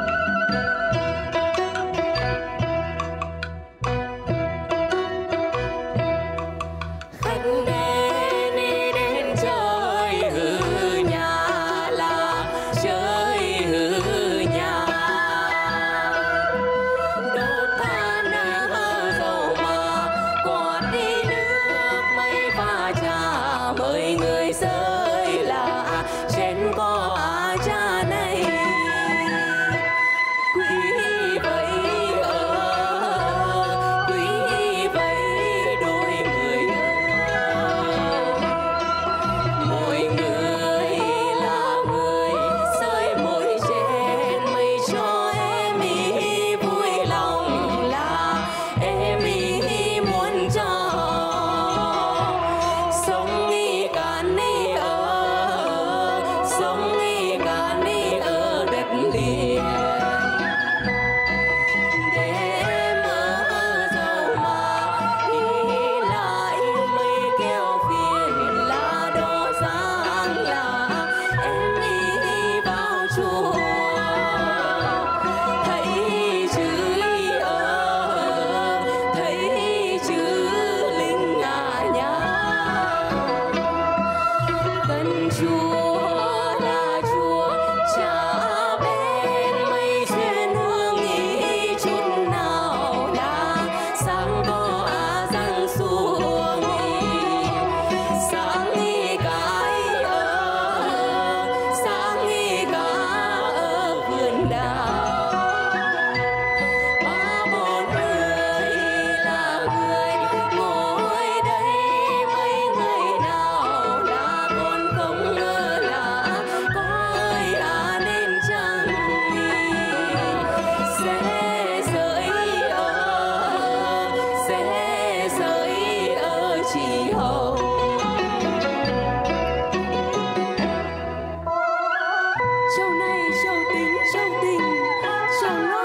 Khách đến đi đến chơi ở nhà là chơi ở nhà.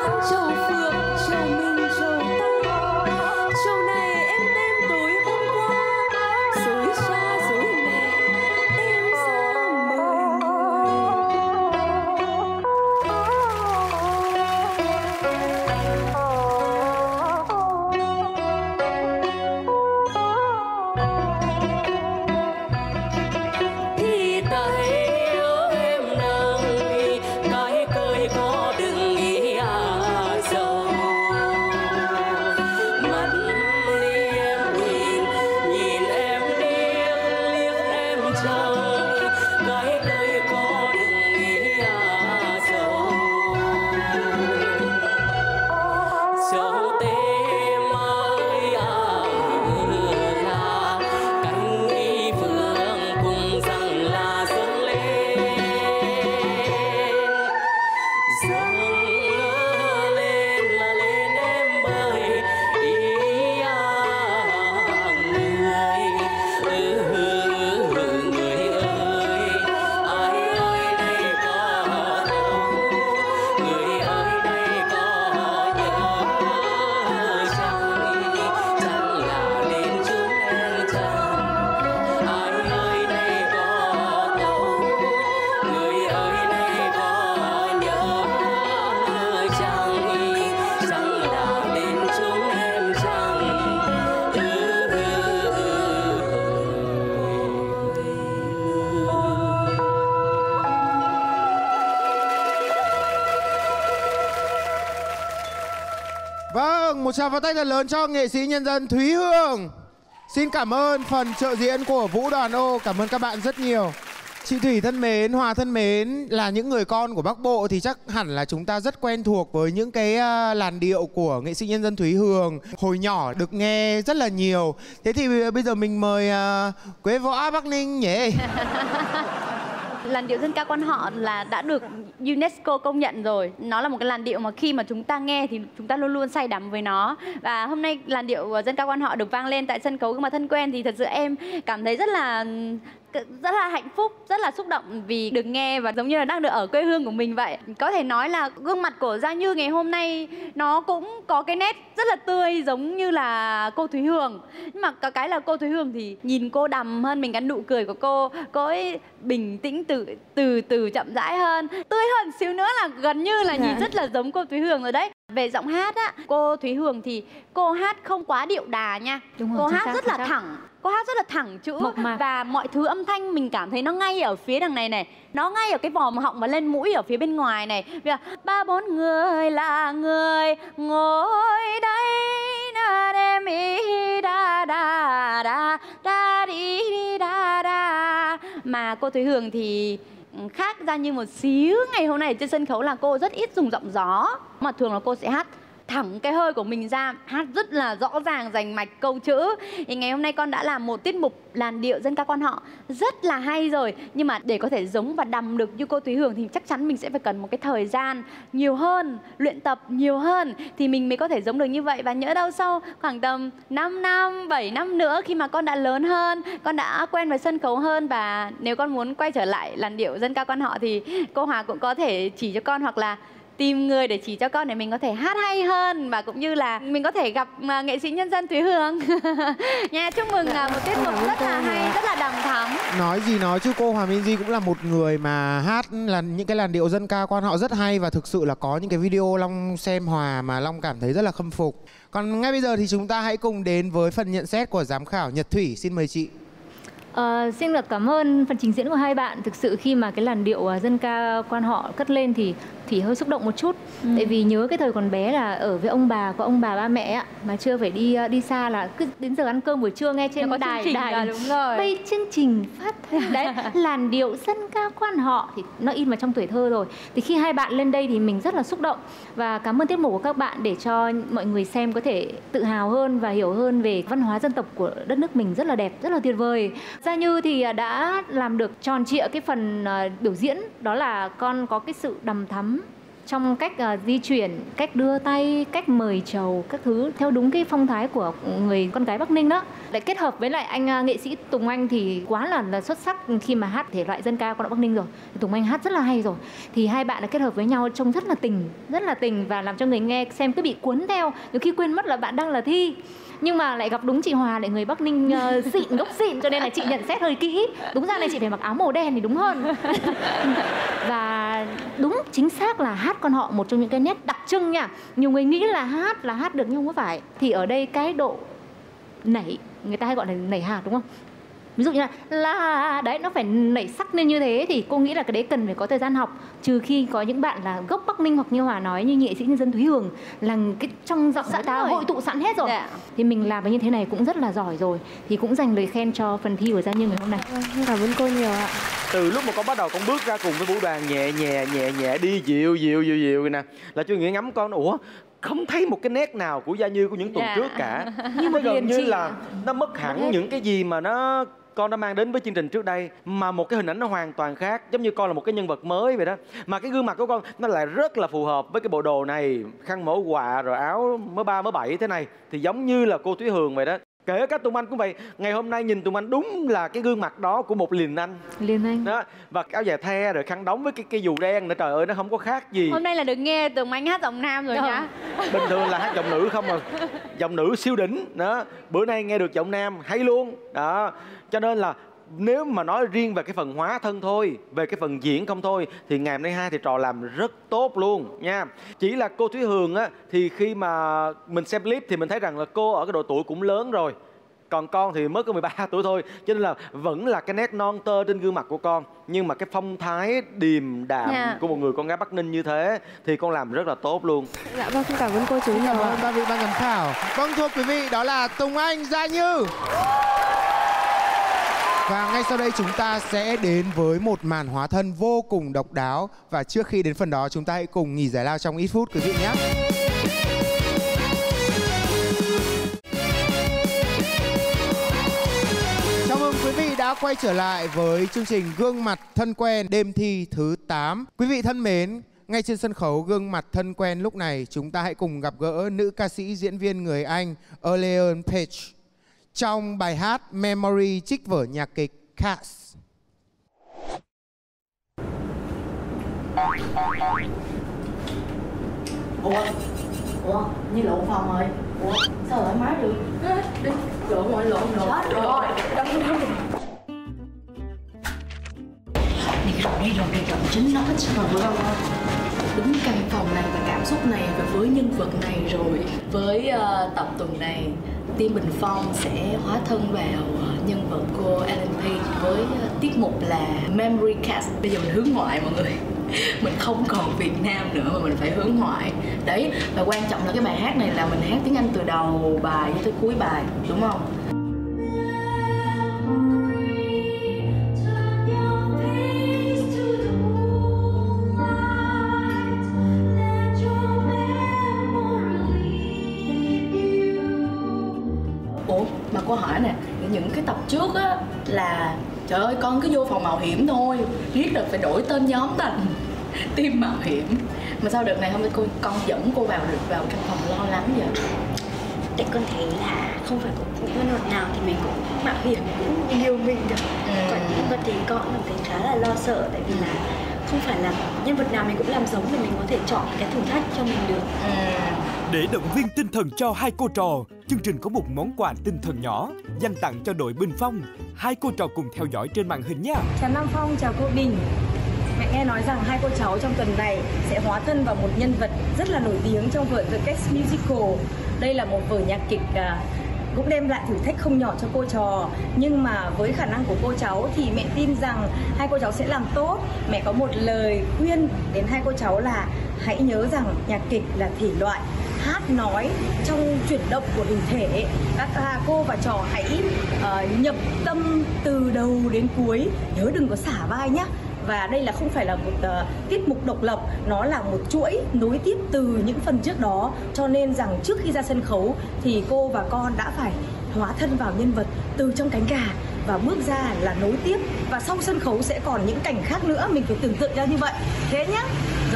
Trầu phượng, trầu mình, trầu ta. Trầu này em đem tối hôm qua, dối cha dối mẹ đem ra mời thì tại yêu em nâng cái cười có đừng nghĩ dầu mắt ly em nhìn em liếc em trông cái cười có đừng nghĩ dầu dầu tem ơi là cánh y phương cùng rằng là dâng lên là lên em ơi ý người ơi ai ơi đây có đâu người ơi đây có nhớ chẳng là đến chốn em chẳng ai ơi đây có đâu người ơi đây có nhớ chẳng là đến chốn em chẳng Vâng, một tràng pháo tay thật lớn cho nghệ sĩ nhân dân Thúy Hương. Xin cảm ơn phần trợ diễn của Vũ Đoàn Ô. Cảm ơn các bạn rất nhiều. Chị Thủy thân mến, Hòa thân mến, là những người con của Bắc Bộ thì chắc hẳn là chúng ta rất quen thuộc với những cái làn điệu của nghệ sĩ nhân dân Thúy Hương. Hồi nhỏ được nghe rất là nhiều. Thế thì bây giờ mình mời Quế Võ Bắc Ninh nhỉ? Làn điệu dân ca quan họ là đã được UNESCO công nhận rồi. Nó là một cái làn điệu mà khi mà chúng ta nghe thì chúng ta luôn luôn say đắm với nó. Và hôm nay làn điệu dân ca quan họ được vang lên tại sân khấu Gương Mặt Thân Quen thì thật sự em cảm thấy rất là hạnh phúc, rất là xúc động vì được nghe và giống như là đang được ở quê hương của mình vậy. Có thể nói là gương mặt của Gia Như ngày hôm nay nó cũng có cái nét rất là tươi giống như là cô Thúy Hương. Nhưng mà có cái là cô Thúy Hương thì nhìn cô đằm hơn mình, cái nụ cười của cô ấy bình tĩnh từ chậm rãi hơn, tươi hơn xíu nữa là gần như là nhìn rất là giống cô Thúy Hương rồi đấy. Về giọng hát á, cô Thúy Hương thì cô hát không quá điệu đà nha. Cô hát rất là thẳng. Cô hát rất là thẳng chữ và mọi thứ âm thanh mình cảm thấy nó ngay ở phía đằng này này, nó ngay ở cái vòm họng và lên mũi ở phía bên ngoài này. Bây giờ 3-4 người là người ngồi đây na đêm ý da da da da đi đi da da. Mà cô Thúy Hương thì khác Ra Như một xíu. Ngày hôm nay trên sân khấu là cô rất ít dùng giọng gió, mà thường là cô sẽ hát thẳng cái hơi của mình ra, hát rất là rõ ràng, rành mạch câu chữ. Thì ngày hôm nay con đã làm một tiết mục làn điệu dân ca quan họ rất là hay rồi. Nhưng mà để có thể giống và đầm được như cô Thúy Hương thì chắc chắn mình sẽ phải cần một cái thời gian nhiều hơn, luyện tập nhiều hơn thì mình mới có thể giống được như vậy. Và nhỡ đâu sau khoảng tầm 5 năm, 7 năm nữa khi mà con đã lớn hơn, con đã quen với sân khấu hơn, và nếu con muốn quay trở lại làn điệu dân ca quan họ thì cô Hòa cũng có thể chỉ cho con, hoặc là tìm người để chỉ cho con để mình có thể hát hay hơn, và cũng như là mình có thể gặp nghệ sĩ nhân dân Thúy Hương. Nha, chúc mừng một tiết mục rất là hay, rất là đầm thắm. Nói gì nói chứ cô Hòa Minzy cũng là một người mà hát là những cái làn điệu dân ca quan họ rất hay, và thực sự là có những cái video Long xem Hòa mà Long cảm thấy rất là khâm phục. Còn ngay bây giờ thì chúng ta hãy cùng đến với phần nhận xét của giám khảo Nhật Thủy. Xin mời chị. Xin được cảm ơn phần trình diễn của hai bạn. Thực sự khi mà cái làn điệu dân ca quan họ cất lên thì Thủy hơi xúc động một chút. Tại vì nhớ cái thời còn bé là ở với ông bà, có ông bà ba mẹ mà chưa phải đi xa, là cứ đến giờ ăn cơm buổi trưa nghe trên có đài đúng rồi. Bây chương trình phát thanh đấy làn điệu dân ca quan họ thì nó in vào trong tuổi thơ rồi. Thì khi hai bạn lên đây thì mình rất là xúc động, và cảm ơn tiết mục của các bạn để cho mọi người xem có thể tự hào hơn và hiểu hơn về văn hóa dân tộc của đất nước mình, rất là đẹp, rất là tuyệt vời. Gia Như thì đã làm được tròn trịa cái phần biểu diễn, đó là con có cái sự đằm thắm trong cách di chuyển, cách đưa tay, cách mời trầu, các thứ theo đúng cái phong thái của người con gái Bắc Ninh đó. Lại kết hợp với lại anh nghệ sĩ Tùng Anh thì quá là xuất sắc khi mà hát thể loại dân ca con Bắc Ninh rồi. Tùng Anh hát rất là hay rồi. Thì hai bạn đã kết hợp với nhau trông rất là tình và làm cho người nghe xem cứ bị cuốn theo, nhiều khi quên mất là bạn đang là Thi. Nhưng mà lại gặp đúng chị Hòa lại người Bắc Ninh xịn, gốc xịn, cho nên là chị nhận xét hơi kỹ. Đúng ra này chị phải mặc áo màu đen thì đúng hơn. Và đúng chính xác là hát con họ một trong những cái nét đặc trưng nha. Nhiều người nghĩ là hát được nhưng không phải. Thì ở đây cái độ nảy, người ta hay gọi là nảy hạt đúng không? Ví dụ như là đấy, nó phải nảy sắc lên như thế thì cô nghĩ là cái đấy cần phải có thời gian học. Trừ khi có những bạn là gốc Bắc Ninh hoặc như Hòa nói như nghệ sĩ nhân dân Thúy Hường là cái trong giọng người ta hội tụ sẵn hết rồi. Thì mình làm như thế này cũng rất là giỏi rồi. Thì cũng dành lời khen cho phần thi của Gia Như ngày hôm nay. Cảm ơn cô nhiều ạ. Từ lúc mà con bắt đầu con bước ra cùng với vũ đoàn nhẹ nhẹ đi dịu nè, là Chu Nghĩa ngắm con, ủa không thấy một cái nét nào của Gia Như của những tuần trước cả. Nhưng mà gần như là nó mất hẳn những cái gì mà con đã mang đến với chương trình trước đây, mà một cái hình ảnh nó hoàn toàn khác, giống như con là một cái nhân vật mới vậy đó. Mà cái gương mặt của con nó lại rất là phù hợp với cái bộ đồ này, khăn mổ quà rồi áo mớ 3 mớ 7 thế này, thì giống như là cô Thúy Hường vậy đó. Kể cả Tùng Anh cũng vậy. Ngày hôm nay nhìn Tùng Anh đúng là cái gương mặt đó của một Liền Anh đó. Và áo dài the rồi khăn đóng với cái dù đen nữa, trời ơi nó không có khác gì. Hôm nay là được nghe Tùng Anh hát giọng nam rồi nhá. Bình thường là hát giọng nữ không à. Giọng nữ siêu đỉnh đó. Bữa nay nghe được giọng nam hay luôn đó. Cho nên là nếu mà nói riêng về cái phần hóa thân thôi, về cái phần diễn không thôi, thì ngày hôm nay hai thầy trò làm rất tốt luôn nha. Chỉ là cô Thúy Hường á, thì khi mà mình xem clip thì mình thấy rằng là cô ở cái độ tuổi cũng lớn rồi, còn con thì mới có 13 tuổi thôi. Cho nên là vẫn là cái nét non tơ trên gương mặt của con, nhưng mà cái phong thái điềm đạm của một người con gái Bắc Ninh như thế thì con làm rất là tốt luôn. Dạ vâng, xin cảm ơn cô chú nhiều. Cảm ơn ba vị ban giám khảo. Vâng, thưa quý vị, đó là Tùng Anh, Gia Như. Và ngay sau đây chúng ta sẽ đến với một màn hóa thân vô cùng độc đáo. Và trước khi đến phần đó, chúng ta hãy cùng nghỉ giải lao trong ít phút quý vị nhé. Chào mừng quý vị đã quay trở lại với chương trình Gương mặt thân quen đêm thi thứ 8. Quý vị thân mến, ngay trên sân khấu Gương mặt thân quen lúc này, chúng ta hãy cùng gặp gỡ nữ ca sĩ diễn viên người Anh Elaine Paige trong bài hát Memory trích vở nhạc kịch Cats. Ủa, như lộn phòng rồi. Ủa, sao thoải mái được? Đi, lộn rồi. Chết rồi. Đi rồi, chính nó hết rồi. Đúng căn phòng này và cảm xúc này và với nhân vật này rồi. Với tập tuần này, team Bình Phong sẽ hóa thân vào nhân vật cô Elaine Paige với tiết mục là Memory Cast. Bây giờ mình hướng ngoại mọi người. Mình không còn Việt Nam nữa mà mình phải hướng ngoại. Đấy, và quan trọng là cái bài hát này là mình hát tiếng Anh từ đầu bài tới cuối bài, đúng không? Ủa, mà cô hỏi nè, những cái tập trước á là trời ơi con cứ vô phòng mạo hiểm thôi, riết được phải đổi tên nhóm thành team mạo hiểm. Mà sao đợt này hôm nay con dẫn cô vào căn phòng lo lắng vậy? Tại con thấy là không phải một nhân vật nào thì mình cũng mạo hiểm, cũng liều mình được. Còn con thì con cảm thấy khá là lo sợ, tại vì là không phải là nhân vật nào mình cũng làm giống thì mình có thể chọn cái thử thách cho mình được. Để động viên tinh thần cho hai cô trò, chương trình có một món quà tinh thần nhỏ dành tặng cho đội Bình Phong. Hai cô trò cùng theo dõi trên màn hình nhé. Chào Nam Phong, chào cô Bình. Mẹ nghe nói rằng hai cô cháu trong tuần này sẽ hóa thân vào một nhân vật rất là nổi tiếng trong vở The Cats Musical. Đây là một vở nhạc kịch cũng đem lại thử thách không nhỏ cho cô trò. Nhưng mà với khả năng của cô cháu thì mẹ tin rằng hai cô cháu sẽ làm tốt. Mẹ có một lời khuyên đến hai cô cháu là hãy nhớ rằng nhạc kịch là thể loại hát nói trong chuyển động của hình thể. Các cô và trò hãy nhập tâm từ đầu đến cuối, nhớ đừng có xả vai nhé. Và đây là không phải là một tiết mục độc lập, nó là một chuỗi nối tiếp từ những phần trước đó. Cho nên rằng trước khi ra sân khấu thì cô và con đã phải hóa thân vào nhân vật từ trong cánh gà và bước ra là nối tiếp. Và sau sân khấu sẽ còn những cảnh khác nữa, mình phải tưởng tượng ra như vậy. Thế nhá.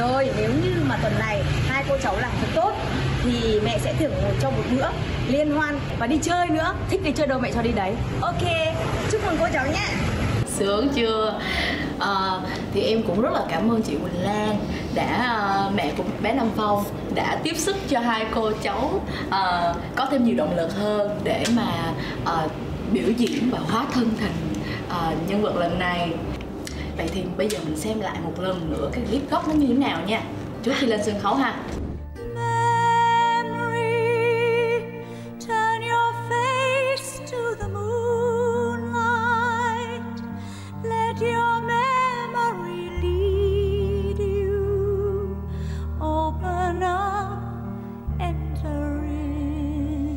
Rồi nếu như mà tuần này hai cô cháu làm thật tốt thì mẹ sẽ thưởng cho một bữa liên hoan và đi chơi nữa. Thích đi chơi đâu mẹ cho đi đấy. Ok, chúc mừng cô cháu nhé. Sướng chưa? Thì em cũng rất là cảm ơn chị Quỳnh Lan đã mẹ của bé Nam Phong đã tiếp sức cho hai cô cháu có thêm nhiều động lực hơn để mà biểu diễn và hóa thân thành nhân vật lần này. Vậy thì bây giờ mình xem lại một lần nữa cái clip gốc nó như thế nào nha, trước khi lên sân khấu ha. Turn your face to the moonlight. Let your memory lead you. Open up, enter in.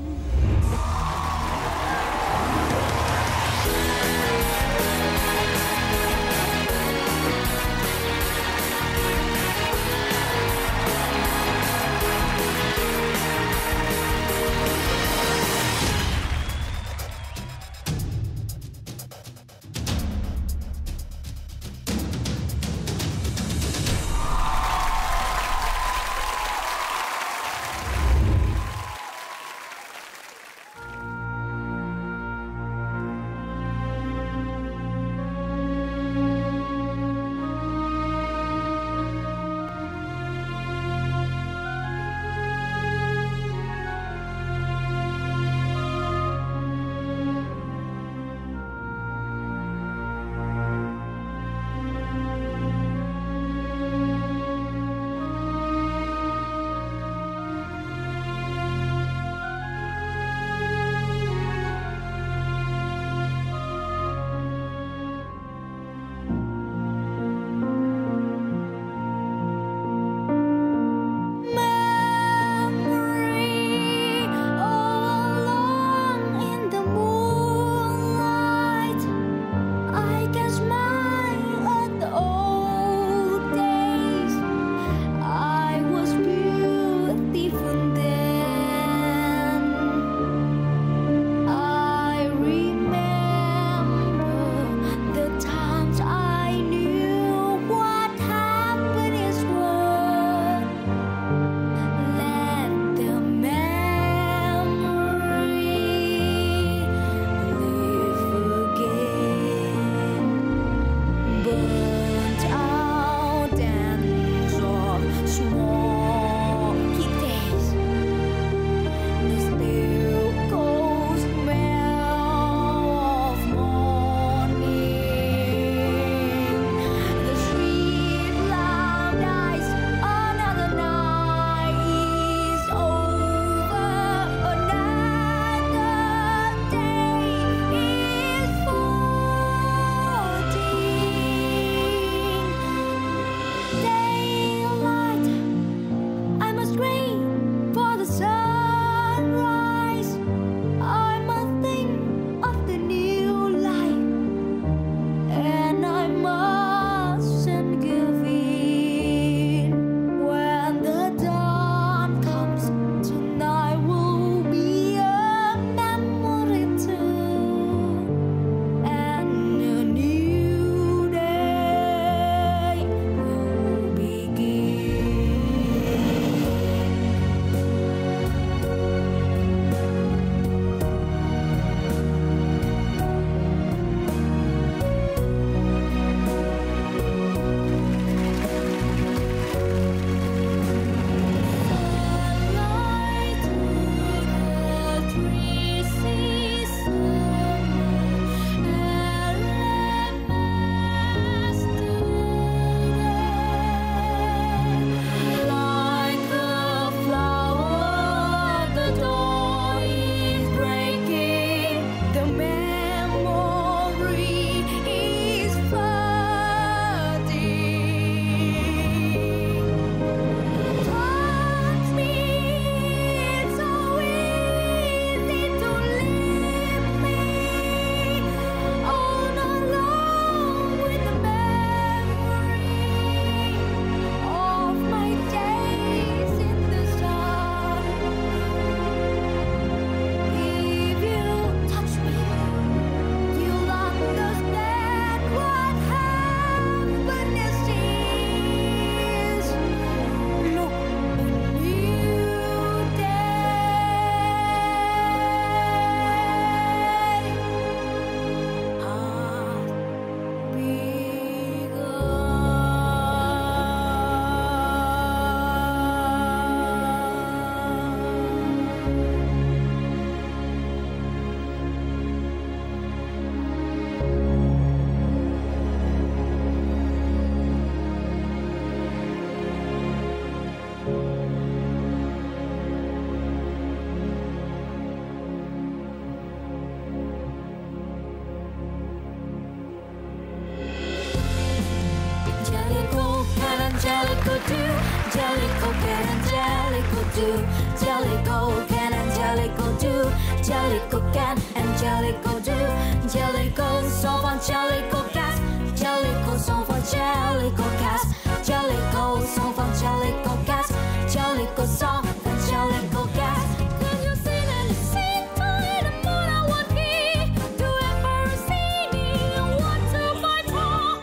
can Angelico do? Angelico can Angelico do? Angelico can Angelico do? Angelico song for Angelico cast. Angelico song for Angelico cast. Angelico song for Angelico cast. Angelico song for Angelico cast. Can you sing and sing to the moon I want me to ever see me and want to fight for?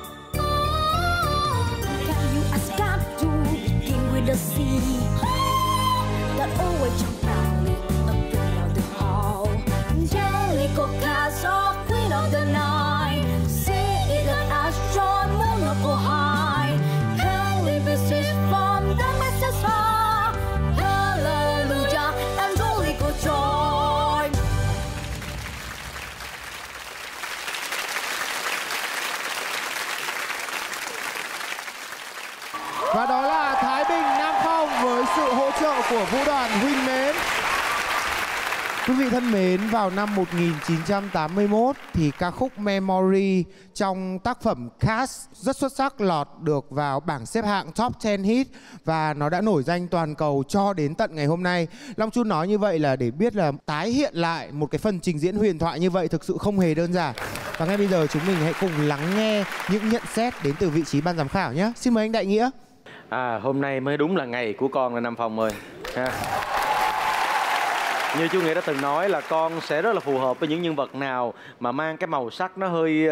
Can you ask God to begin with the sea that always jump proudly up around the hall? Angelico cast, oh queen of the night, say it that astron moon of go high. Heavenly visage from the message far. Hallelujah, Angelico joy. Và đó là Thái Bình, Nam Phong với sự hỗ trợ của vũ đoàn Huynh Mến. Quý vị thân mến, vào năm 1981 thì ca khúc Memory trong tác phẩm Cast rất xuất sắc, lọt được vào bảng xếp hạng Top 10 Hit và nó đã nổi danh toàn cầu cho đến tận ngày hôm nay. Long Chun nói như vậy là để biết là tái hiện lại một cái phần trình diễn huyền thoại như vậy thực sự không hề đơn giản. Và ngay bây giờ chúng mình hãy cùng lắng nghe những nhận xét đến từ vị trí ban giám khảo nhé. Xin mời anh Đại Nghĩa. Hôm nay mới đúng là ngày của con là Nam Phong ơi. Như chú Nghĩa đã từng nói là con sẽ rất là phù hợp với những nhân vật nào mà mang cái màu sắc nó hơi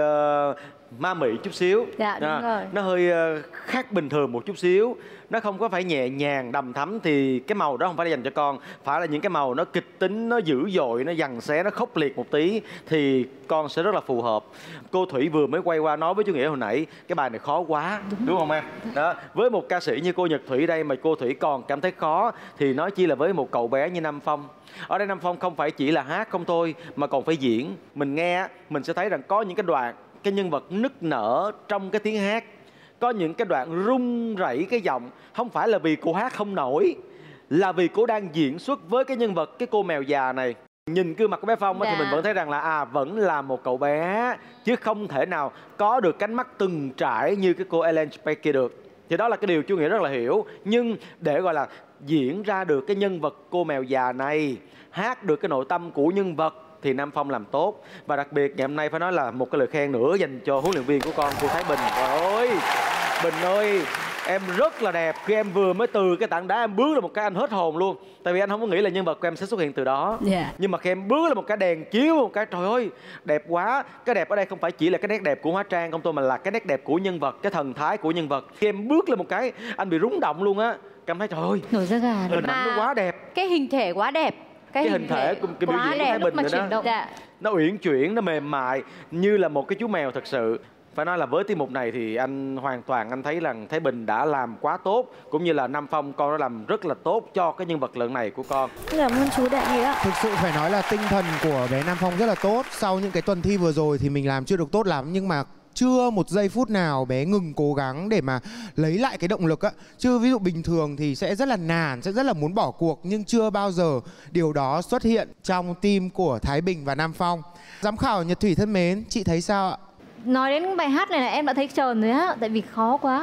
ma mị chút xíu. Dạ đúng rồi. Nó hơi khác bình thường một chút xíu. Nó không có phải nhẹ nhàng đầm thắm thì cái màu đó không phải dành cho con. Phải là những cái màu nó kịch tính, nó dữ dội, nó giằng xé, nó khốc liệt một tí thì con sẽ rất là phù hợp. Cô Thủy vừa mới quay qua nói với chú Nghĩa hồi nãy cái bài này khó quá, đúng không em? Đó, với một ca sĩ như cô Nhật Thủy đây mà cô Thủy còn cảm thấy khó thì nói chi là với một cậu bé như Nam Phong. Ở đây Nam Phong không phải chỉ là hát không thôi mà còn phải diễn. Mình nghe mình sẽ thấy rằng có những cái đoạn cái nhân vật nức nở trong cái tiếng hát, có những cái đoạn rung rẩy cái giọng, không phải là vì cô hát không nổi, là vì cô đang diễn xuất với cái nhân vật cái cô mèo già này. Nhìn gương mặt của bé Phong thì mình vẫn thấy rằng là vẫn là một cậu bé chứ không thể nào có được cánh mắt từng trải như cái cô Ellen Page kia được. Thì đó là cái điều chú Nghĩa rất là hiểu. Nhưng để gọi là diễn ra được cái nhân vật cô mèo già này, hát được cái nội tâm của nhân vật thì Nam Phong làm tốt. Và đặc biệt ngày hôm nay phải nói là một cái lời khen nữa dành cho huấn luyện viên của con, cô Thái Bình. Trời ơi, Bình ơi, em rất là đẹp. Khi em vừa mới từ cái tảng đá em bước ra một cái anh hết hồn luôn. Tại vì anh không có nghĩ là nhân vật của em sẽ xuất hiện từ đó. Nhưng mà khi em bước lên một cái đèn chiếu, một cái trời ơi, đẹp quá. Cái đẹp ở đây không phải chỉ là cái nét đẹp của hóa trang không thôi, mà là cái nét đẹp của nhân vật, cái thần thái của nhân vật. Khi em bước lên một cái anh bị rúng động luôn á. Cảm thấy trời ơi, nổi da gà. hình ảnh nó quá đẹp. Cái hình thể quá đẹp. Cái hình thể của cái biểu diễn của Thái Bình nữa đó. Nó uyển chuyển, nó mềm mại như là một cái chú mèo thật sự. Phải nói là với tiết mục này thì anh hoàn toàn anh thấy rằng Thái Bình đã làm quá tốt, cũng như là Nam Phong con đã làm rất là tốt cho cái nhân vật lần này của con. Cảm ơn chú Đại Nghĩa. Thực sự phải nói là tinh thần của bé Nam Phong rất là tốt. Sau những cái tuần thi vừa rồi thì mình làm chưa được tốt lắm, nhưng mà chưa một giây phút nào bé ngừng cố gắng để mà lấy lại cái động lực á. Chứ ví dụ bình thường thì sẽ rất là nản, sẽ rất là muốn bỏ cuộc, nhưng chưa bao giờ điều đó xuất hiện trong team của Thái Bình và Nam Phong. Giám khảo Nhật Thủy thân mến, chị thấy sao ạ? Nói đến bài hát này là em đã thấy trờn rồi á, tại vì khó quá.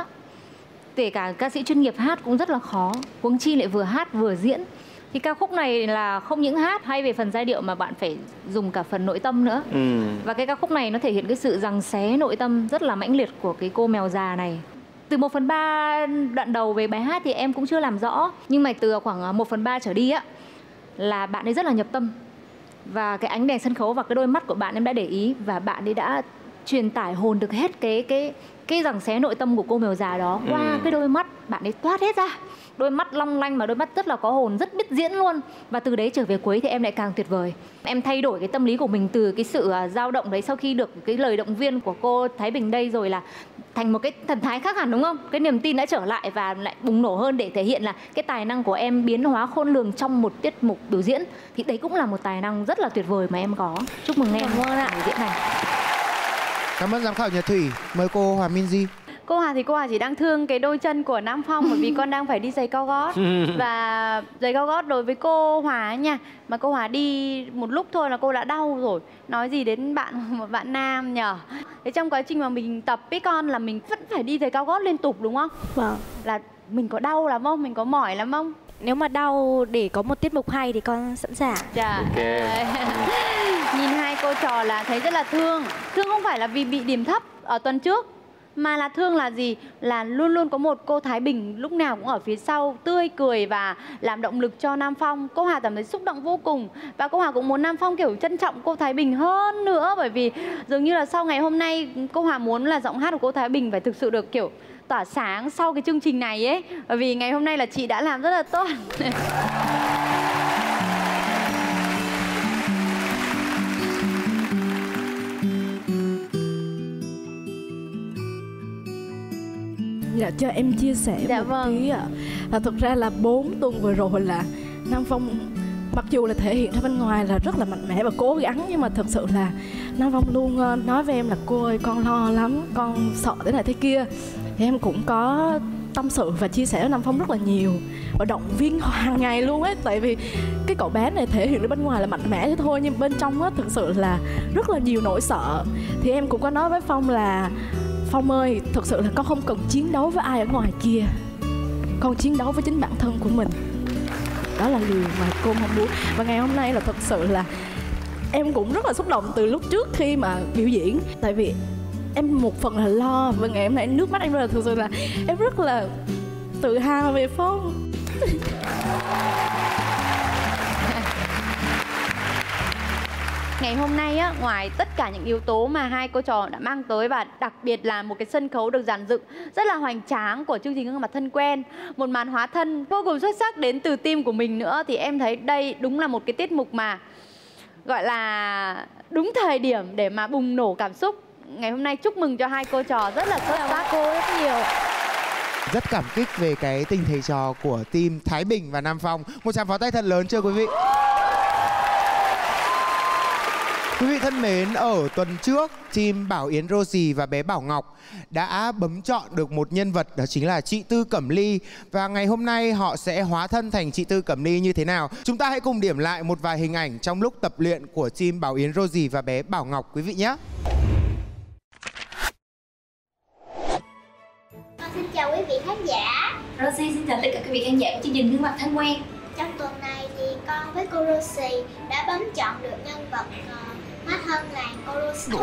Kể cả ca sĩ chuyên nghiệp hát cũng rất là khó, huống chi lại vừa hát vừa diễn. Thì ca khúc này là không những hát hay về phần giai điệu mà bạn phải dùng cả phần nội tâm nữa. Và cái ca khúc này nó thể hiện cái sự giằng xé nội tâm rất là mãnh liệt của cái cô mèo già này. Từ 1/3 đoạn đầu về bài hát thì em cũng chưa làm rõ, nhưng mà từ khoảng 1/3 trở đi á là bạn ấy rất là nhập tâm. Và cái ánh đèn sân khấu và cái đôi mắt của bạn em đã để ý, và bạn ấy đã truyền tải hồn được hết cái giằng xé nội tâm của cô mèo già đó qua cái đôi mắt. Bạn ấy toát hết ra, đôi mắt long lanh mà đôi mắt rất là có hồn, rất biết diễn luôn. Và từ đấy trở về cuối thì em lại càng tuyệt vời. Em thay đổi cái tâm lý của mình từ cái sự dao động đấy sau khi được cái lời động viên của cô Thái Bình đây rồi, là thành một cái thần thái khác hẳn, đúng không? Cái niềm tin đã trở lại và lại bùng nổ hơn để thể hiện là cái tài năng của em biến hóa khôn lường trong một tiết mục biểu diễn. Thì đấy cũng là một tài năng rất là tuyệt vời mà em có. Chúc mừng em buổi diễn này. Cảm ơn giám khảo Nhật Thủy. Mời cô Hòa Minzy. Cô Hòa thì cô Hòa chỉ đang thương cái đôi chân của Nam Phong bởi vì con đang phải đi giày cao gót. Và giày cao gót đối với cô Hòa nha, mà cô Hòa đi một lúc thôi là cô đã đau rồi. Nói gì đến bạn Nam nhờ. Thế trong quá trình mà mình tập với con là mình vẫn phải đi giày cao gót liên tục đúng không? Vâng. Là mình có đau lắm không? Mình có mỏi lắm không? Nếu mà đau để có một tiết mục hay thì con sẵn sàng. Dạ. Nhìn hai cô trò là thấy rất là thương. Thương không phải là vì bị điểm thấp ở tuần trước, mà là thương là gì? Là luôn luôn có một cô Thái Bình lúc nào cũng ở phía sau, tươi cười và làm động lực cho Nam Phong. Cô Hà cảm thấy xúc động vô cùng. Và cô Hà cũng muốn Nam Phong kiểu trân trọng cô Thái Bình hơn nữa. Bởi vì dường như là sau ngày hôm nay, cô Hà muốn là giọng hát của cô Thái Bình phải thực sự được kiểu tỏa sáng sau cái chương trình này ấy. Bởi vì ngày hôm nay là chị đã làm rất là tốt. Dạ, cho em chia sẻ một tí ạ. Là thực ra là 4 tuần vừa rồi là Nam Phong mặc dù là thể hiện ra bên ngoài là rất là mạnh mẽ và cố gắng, nhưng mà thật sự là Nam Phong luôn nói với em là cô ơi, con lo lắm, con sợ thế này thế kia. Thì em cũng có tâm sự và chia sẻ với Nam Phong rất là nhiều và động viên hàng ngày luôn ấy. Tại vì cái cậu bé này thể hiện ra bên ngoài là mạnh mẽ thế thôi, nhưng bên trong á thực sự là rất là nhiều nỗi sợ. Thì em cũng có nói với Phong là Phong ơi, thực sự là con không cần chiến đấu với ai ở ngoài kia, con chiến đấu với chính bản thân của mình. Đó là điều mà cô mong muốn. Và ngày hôm nay là thật sự là em cũng rất là xúc động từ lúc trước khi mà biểu diễn. Tại vì em một phần là lo, và ngày hôm nay nước mắt em là thực sự là em rất là tự hào về Phong. Ngày hôm nay á, ngoài tất cả những yếu tố mà hai cô trò đã mang tới, và đặc biệt là một cái sân khấu được dàn dựng rất là hoành tráng của chương trình Gương Mặt Thân Quen, một màn hóa thân vô cùng xuất sắc đến từ team của mình nữa, thì em thấy đây đúng là một cái tiết mục mà gọi là đúng thời điểm để mà bùng nổ cảm xúc. Ngày hôm nay chúc mừng cho hai cô trò rất là xuất sắc. Cô rất nhiều. Rất cảm kích về cái tình thầy trò của team Thái Bình và Nam Phong. Một tràng pháo tay thật lớn chưa quý vị? Quý vị thân mến, ở tuần trước, team Bảo Yến Rosie và bé Bảo Ngọc đã bấm chọn được một nhân vật, đó chính là chị Tư Cẩm Ly. Và ngày hôm nay họ sẽ hóa thân thành chị Tư Cẩm Ly như thế nào? Chúng ta hãy cùng điểm lại một vài hình ảnh trong lúc tập luyện của team Bảo Yến Rosie và bé Bảo Ngọc quý vị nhé. Xin chào quý vị khán giả. Rosie xin chào tất cả quý vị khán giả của chương trình Gương Mặt Thân Quen. Trong tuần này thì con với cô Rosie đã bấm chọn được nhân vật hóa thân là cô Rosie.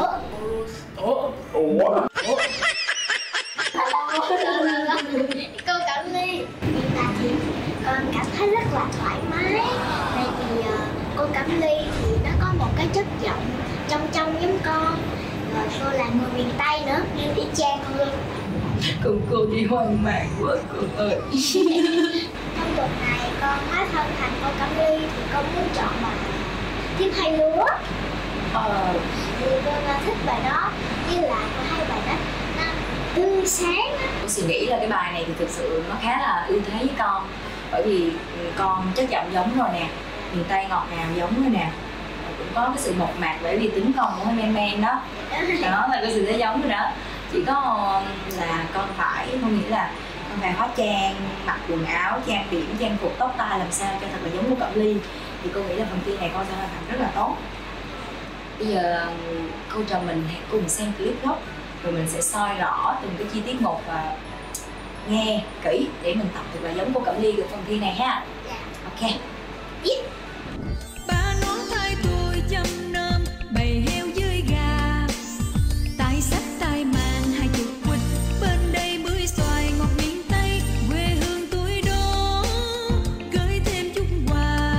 Cô Cẩm Ly. Hiện tại thì con cảm thấy rất là thoải mái. Tại vì cô Cẩm Ly thì nó có một cái chất giọng trong giống con. Rồi cô là người miền Tây nữa nên y chang con luôn. Cùng cô đi hoang mang quá cô ơi. Trong tuần này con hóa thân thành cô Cẩm Ly thì con muốn chọn bài Tiếng Hay Lúa. Thì con thích bài đó, với lại con hay bài đó nó tươi sáng. Con suy nghĩ là cái bài này thì thực sự nó khá là ưu thế với con, bởi vì con chất giọng giống rồi nè, miền Tây ngọt ngào giống rồi nè, cũng có cái sự mộc mạc bởi vì tính con cũng hơi men đó, đó là cái sự thấy giống rồi đó. Chỉ có là con nghĩ là con phải hóa trang, mặc quần áo, trang điểm, trang phục, tóc tai làm sao cho thật là giống của Cẩm Ly, thì cô nghĩ là phần thi này con sẽ hoàn thành rất là tốt. Bây giờ cô trò mình hãy cùng xem clip gốc, rồi mình sẽ soi rõ từng cái chi tiết một và nghe kỹ để mình tập thật là giống của Cẩm Ly của phần thi này ha. Ok. Ba nói thay tôi chăm nom bầy heo dưới gà, tay sách tay mang hai chục quýt, bên đây bưởi xoài ngọt miền Tây, quê hương tôi đó gửi thêm chút quà.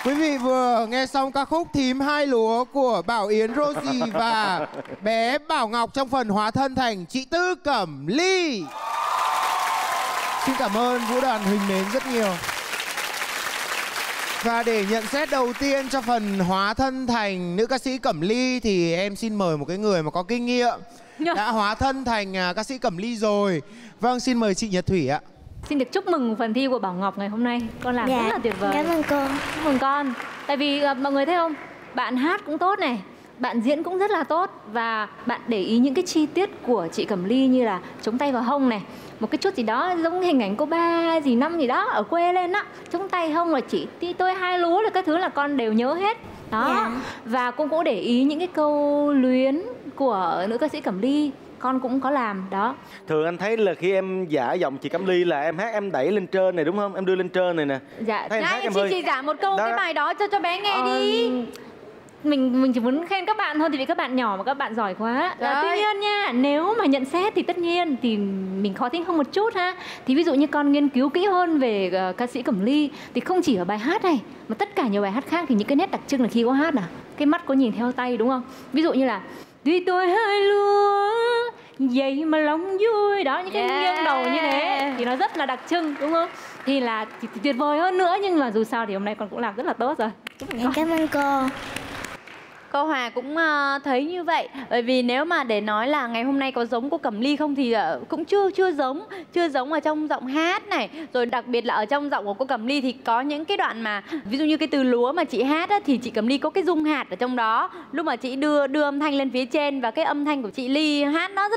Quý vị vừa nghe xong ca khúc Thím Hai Lúa của Bảo Yến Rosie và bé Bảo Ngọc trong phần hóa thân thành chị Tư Cẩm Ly. Xin cảm ơn Vũ đoàn Huỳnh Mến rất nhiều. Và để nhận xét đầu tiên cho phần hóa thân thành nữ ca sĩ Cẩm Ly thì em xin mời một cái người mà có kinh nghiệm đã hóa thân thành ca sĩ Cẩm Ly rồi. Vâng, xin mời chị Nhật Thủy ạ. Xin được chúc mừng phần thi của Bảo Ngọc ngày hôm nay. Con làm rất là tuyệt vời. Cảm ơn cô. Chúc mừng con. Tại vì mọi người thấy không, bạn hát cũng tốt này, bạn diễn cũng rất là tốt, và bạn để ý những cái chi tiết của chị Cẩm Ly như là chống tay vào hông này, một cái chút gì đó giống hình ảnh cô ba gì năm gì đó ở quê lên á, chống tay hông là chị tôi hai lúa là cái thứ là con đều nhớ hết đó. Và con cũng để ý những cái câu luyến của nữ ca sĩ Cẩm Ly, con cũng có làm đó. Thường anh thấy là khi em giả giọng chị Cẩm Ly là em hát em đẩy lên trên này đúng không? Em đưa lên trên này nè. Dạ. Thấy em hát em chị giả một câu cái bài đó cho bé nghe đi. Mình chỉ muốn khen các bạn thôi, thì vì các bạn nhỏ mà các bạn giỏi quá. Tuy nhiên nha, nếu mà nhận xét thì tất nhiên thì mình khó听hơn một chút ha. Thì ví dụ như con nghiên cứu kỹ hơn về ca sĩ Cẩm Ly thì không chỉ ở bài hát này mà tất cả nhiều bài hát khác thì những cái nét đặc trưng là khi có hát cái mắt có nhìn theo tay đúng không? Ví dụ như là tuy tôi hai lúa vậy mà lòng vui đó, những cái nghiêng đầu như thế thì nó rất là đặc trưng đúng không? Thì là tuyệt vời hơn nữa, nhưng mà dù sao thì hôm nay con cũng làm rất là tốt rồi. Cảm ơn cô. Cô Hòa cũng thấy như vậy. Bởi vì nếu mà để nói là ngày hôm nay có giống cô Cẩm Ly không thì cũng chưa giống ở trong giọng hát này. Rồi đặc biệt là ở trong giọng của cô Cẩm Ly thì có những cái đoạn mà ví dụ như cái từ lúa mà chị hát á, thì chị Cẩm Ly có cái rung hạt ở trong đó. Lúc mà chị đưa âm thanh lên phía trên và cái âm thanh của chị Ly hát nó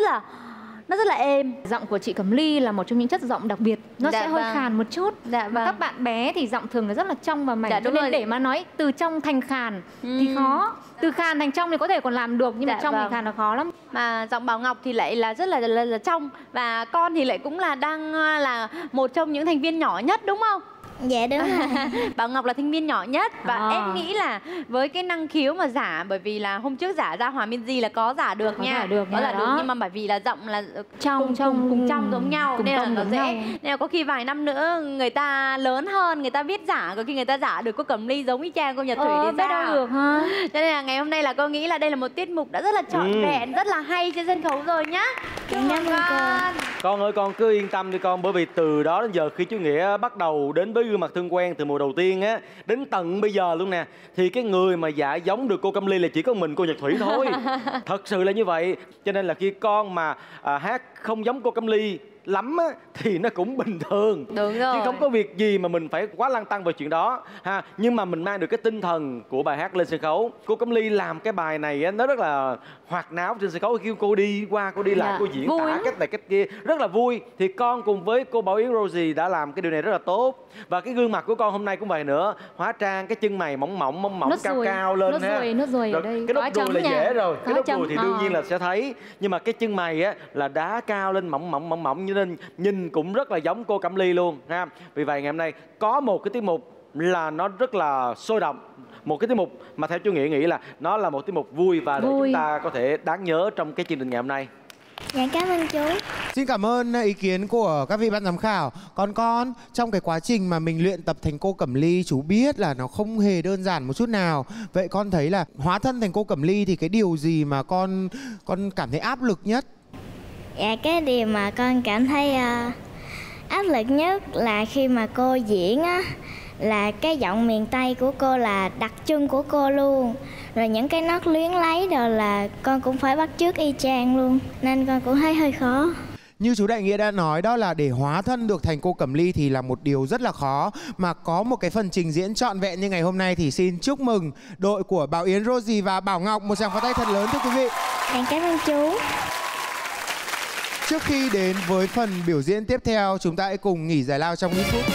rất là êm. Giọng của chị Cẩm Ly là một trong những chất giọng đặc biệt, nó sẽ hơi khàn một chút. Và các bạn bé thì giọng thường là rất là trong và mảnh, cho nên để mà nói từ trong thành khàn thì khó. Từ khàn thành trong thì có thể còn làm được, nhưng mà trong thì khàn là khó lắm. Mà giọng Bảo Ngọc thì lại là rất là trong, và con thì lại cũng là đang là một trong những thành viên nhỏ nhất đúng không? Dạ đúng rồi. Bảo Ngọc là thành viên nhỏ nhất và em nghĩ là với cái năng khiếu mà giả, bởi vì là hôm trước giả ra Hòa Minzy là có giả được nha, có giả được, nhưng mà bởi vì là giọng là cùng trong giống nhau nên là nó dễ, nên là có khi vài năm nữa người ta lớn hơn, người ta biết giả, có khi người ta giả được cô Cẩm Ly giống y chang cô Nhật Thủy thì sao? Đâu được ha. Cho nên là ngày hôm nay là cô nghĩ là đây là một tiết mục đã rất là trọn vẹn, rất là hay trên sân khấu rồi nhá. Cảm ơn cô. Con ơi, con cứ yên tâm đi con, bởi vì từ đó đến giờ khi chú Nghĩa bắt đầu đến với gương mặt thân quen từ mùa đầu tiên á đến tận bây giờ luôn nè, thì cái người mà giả giống được cô Cẩm Ly là chỉ có mình cô Nhật Thủy thôi. Thật sự là như vậy. Cho nên là khi con mà hát không giống cô Cẩm Ly lắm á, thì nó cũng bình thường. Đúng rồi. Chứ không có việc gì mà mình phải quá lăn tăn về chuyện đó ha. Nhưng mà mình mang được cái tinh thần của bài hát lên sân khấu. Cô Cẩm Ly làm cái bài này á, nó rất là hoạt náo trên sân khấu, kêu cô đi qua cô đi lại cô diễn tả cách này cách kia rất là vui. Thì con cùng với cô Bảo Yến Rosie đã làm cái điều này rất là tốt. Và cái gương mặt của con hôm nay cũng vậy nữa, hóa trang cái chân mày mỏng cao lên ha. Nốt ruồi ở đây. Cái nốt ruồi là dễ rồi, cái nốt ruồi thì đương nhiên là sẽ thấy, nhưng mà cái chân mày á là đá cao lên mỏng như nên nhìn cũng rất là giống cô Cẩm Ly luôn ha. Vì vậy ngày hôm nay có một cái tiết mục là nó rất là sôi động, một cái tiết mục mà theo chú Nghĩa nghĩ là nó là một tiết mục vui và để chúng ta có thể đáng nhớ trong cái chương trình ngày hôm nay. Dạ cảm ơn chú. Xin cảm ơn ý kiến của các vị ban giám khảo. Còn con, trong cái quá trình mà mình luyện tập thành cô Cẩm Ly, chú biết là nó không hề đơn giản một chút nào. Vậy con thấy là hóa thân thành cô Cẩm Ly thì cái điều gì mà con cảm thấy áp lực nhất? Dạ cái điều mà con cảm thấy áp lực nhất là khi mà cô diễn á, là cái giọng miền Tây của cô là đặc trưng của cô luôn. Rồi những cái nốt luyến lấy rồi là con cũng phải bắt chước y chang luôn, nên con cũng thấy hơi khó. Như chú Đại Nghĩa đã nói, đó là để hóa thân được thành cô Cẩm Ly thì là một điều rất là khó. Mà có một cái phần trình diễn trọn vẹn như ngày hôm nay thì xin chúc mừng đội của Bảo Yến Rosie và Bảo Ngọc. Một tràng pháo tay thật lớn thưa quý vị. Cảm ơn chú. Trước khi đến với phần biểu diễn tiếp theo, chúng ta hãy cùng nghỉ giải lao trong ít phút.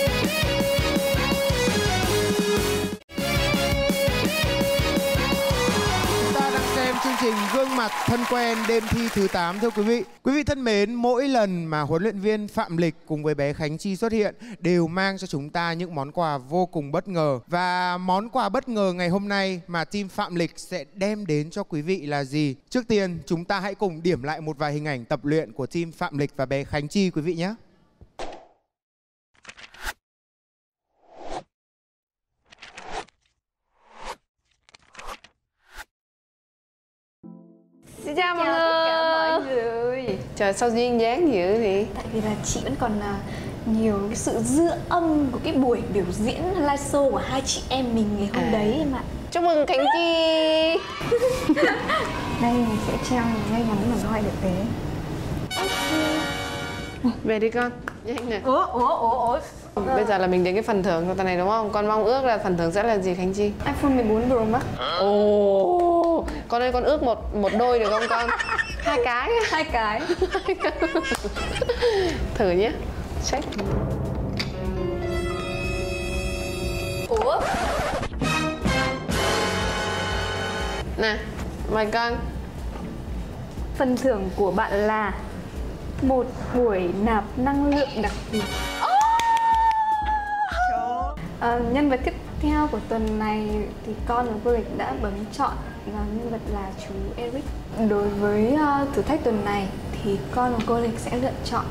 Chương trình Gương Mặt Thân Quen đêm thi thứ 8 thưa quý vị. Quý vị thân mến, mỗi lần mà huấn luyện viên Phạm Lịch cùng với bé Khánh Chi xuất hiện đều mang cho chúng ta những món quà vô cùng bất ngờ. Và món quà bất ngờ ngày hôm nay mà team Phạm Lịch sẽ đem đến cho quý vị là gì? Trước tiên, chúng ta hãy cùng điểm lại một vài hình ảnh tập luyện của team Phạm Lịch và bé Khánh Chi quý vị nhé. Xin chào mọi người. Trời sao duyên dáng dữ vậy? Tại vì là chị vẫn còn nhiều cái sự dư âm của cái buổi biểu diễn live show của hai chị em mình ngày hôm đấy em ạ. Chúc mừng Khánh Chi. Đây mình sẽ treo ngay ngắn mà gọi được thế. Về đi con. Nhanh nè. Ủa. Bây giờ là mình đến cái phần thưởng của tuần này đúng không? Con mong ước là phần thưởng sẽ là gì Khánh Chi? iPhone 14 Pro Max. Ồ, con ơi con ước một đôi được không con? Hai cái. Thử nhé. Check. Ủa? Nè, mời con. Phần thưởng của bạn là một buổi nạp năng lượng đặc biệt. Nhân vật tiếp theo của tuần này thì con của cô Lịch đã bấm chọn và nhân vật là chú Eric. Đối với thử thách tuần này thì con của cô Lịch sẽ lựa chọn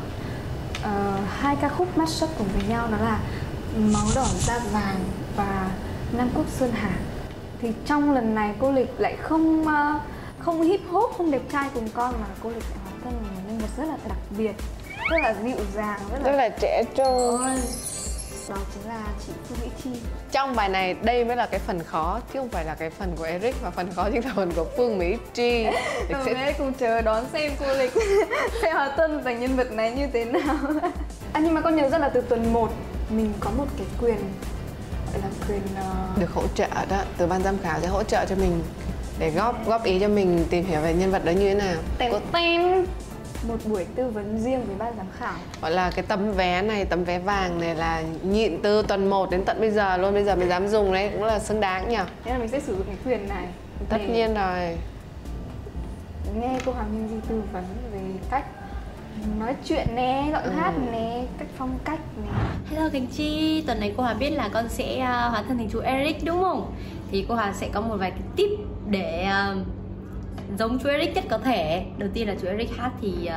hai ca khúc mashup cùng với nhau, đó là Máu đỏ da vàng và Nam Quốc Sơn Hà. Thì trong lần này cô Lịch lại không hip hop, không đẹp trai cùng con, mà cô Lịch sẽ hóa thân một nhân vật rất là đặc biệt, rất là dịu dàng, rất là trẻ trung. Đó chính là chị Phương Mỹ Chi. Trong bài này đây mới là cái phần khó chứ không phải là cái phần của Eric, mà phần khó chính là phần của Phương Mỹ Chi. Sẽ cùng chờ đón xem cô Lịch sẽ hóa thân thành nhân vật này như thế nào. Nhưng mà con nhớ rất là từ tuần 1 mình có một cái quyền gọi là quyền được hỗ trợ đó, từ ban giám khảo sẽ hỗ trợ cho mình để góp ý cho mình tìm hiểu về nhân vật đó như thế nào. Tên một buổi tư vấn riêng với ban giám khảo. Gọi là cái tấm vé này, tấm vé vàng này là nhịn từ tuần 1 đến tận bây giờ luôn, bây giờ mình dám dùng đấy, cũng là xứng đáng nhỉ. Thế là mình sẽ sử dụng cái quyền này. Tất nhiên rồi. Nghe cô Hoàng Minh Di tư vấn về cách nói chuyện nè, giọng hát nè, cách phong cách nè. Hello Khánh Chi, tuần này cô Hòa biết là con sẽ hóa thân thành chú Eric đúng không? Thì cô Hòa sẽ có một vài cái tip để giống chú Eric nhất có thể. Đầu tiên là chú Eric hát thì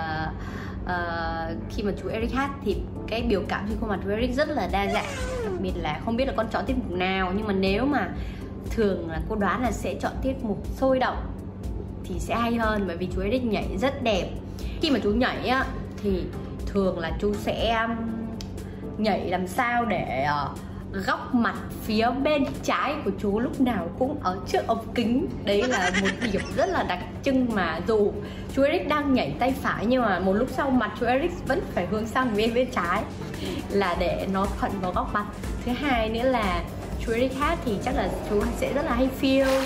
khi mà chú Eric hát thì cái biểu cảm trên khuôn mặt chú Eric rất là đa dạng. Đặc biệt là không biết là con chọn tiết mục nào, nhưng mà nếu mà thường là cô đoán là sẽ chọn tiết mục sôi động thì sẽ hay hơn, bởi vì chú Eric nhảy rất đẹp. Khi mà chú nhảy á thì thường là chú sẽ nhảy làm sao để góc mặt phía bên trái của chú lúc nào cũng ở trước ống kính. Đấy là một điểm rất là đặc trưng mà dù chú Eric đang nhảy tay phải nhưng mà một lúc sau mặt chú Eric vẫn phải hướng sang bên trái là để nó thuận vào góc mặt. Thứ hai nữa là chú Eric hát thì chắc là chú sẽ rất là hay feel